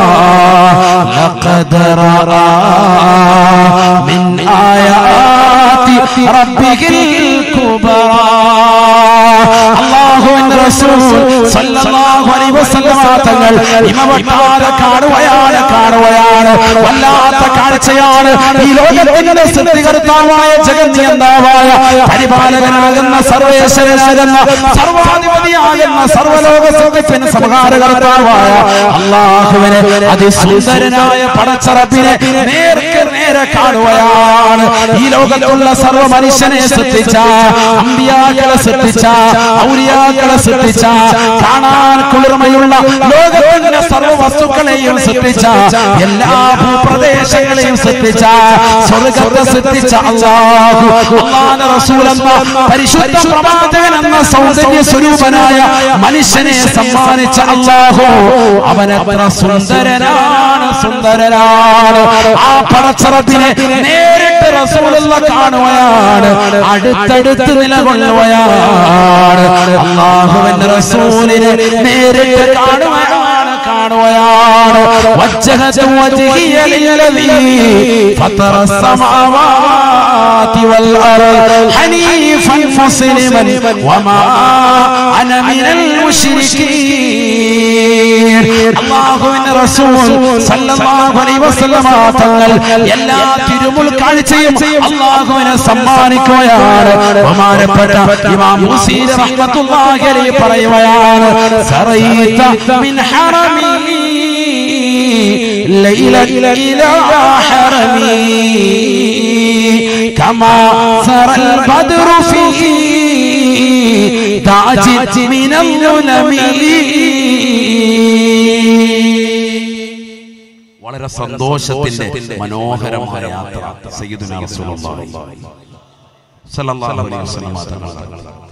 لقد رأى من آيات ربه الكبرى. അല്ലാഹുവിന്റെ റസൂൽ സല്ലല്ലാഹു അലൈഹി വസല്ലം തങ്ങൾ ഇമവട്ടാതെ കാണുകയാണ്, കാണുകയാണ്. വല്ലാത്ത കാഴ്ചയാണ്. ഈ ലോകത്തിന്റെ സൃഷ്ടികർത്താവായ ജഗന്നിയന്താവായ പരിപാലകനാകുന്ന സർവേശ്വരനാകുന്ന സർവാധിപതിയാകുന്ന സർവലോക സൃഷ്ടിപ്പിന് സംഹാരകർത്താവായ അല്ലാഹുവിനെ അതിസുന്ദരനായ പടച്ച റബ്ബിനെ നേർക്ക് നേരെ കാണുകയാണ്. ഈ ലോകത്തുള്ള സർവ്വ മനുഷ്യനെ സൃഷ്ടിച്ച, അമ്പിയാക്കളെ സൃഷ്ടിച്ച, ഔലിയാക്കളെ സൃഷ്ടിച്ച, കാണാൻ കുളിർമയുള്ള ലോകത്തിന്റെ സർവ്വ വസ്തുക്കളെയും സൃഷ്ടിച്ച, എല്ലാ ഭൂപ്രദേശങ്ങളെയും സൃഷ്ടിച്ച, സ്വർഗ്ഗത്തെ സൃഷ്ടിച്ച അല്ലാഹു, അല്ലാഹുവിന്റെ റസൂൽ എന്ന പരിശുദ്ധ പ്രവാചകൻ എന്ന സൗന്ദര്യ സ്വരൂപനായ മനുഷ്യനെ സമ്മാനിച്ച അല്ലാഹു, അവനെത്ര സുന്ദരനാണ്, സുന്ദരനാണ്. ആ പടച്ചറപ്പിനെ നേരിട്ട് റസൂലുള്ള കാണുകയാണ്, അടുത്തടുത്ത് നിലകൊള്ളുകയാണ്. അല്ലാഹുവിന്റെ റസൂലിനെ നേരിട്ട് കാണുകയാണ്. വജ്ജഹതു വജ്ഹിയ ലില്ലദീ ഫതറ السماوات والأرض حنيفا مسلما وما أنا من المشركين. അല്ലാഹുവിന്റെ റസൂൽ സല്ലല്ലാഹു അലൈഹി വസല്ലമ തങ്ങൾ എല്ലാ തിരുമുൽ കാഴ്ചയും അല്ലാഹുവിനെ സമ്മാനിക്കുകയാണ്. ബഹുമാനപ്പെട്ട ഇമാം മുസീർ റഹ്മത്തുള്ളാഹി അലൈഹി പറയുകയാണ്, സറൈത മിൻ ഹറമി ലൈല ഇലാ ഹറമി كما سرى البدر فيه تاج من الظلم. വളരെ സന്തോഷത്തിന്റെ മനോഹരമായ യാത്ര സയ്യിദുനാ റസൂലുള്ളാഹി സ്വല്ലല്ലാഹു അലൈഹി വസല്ലം.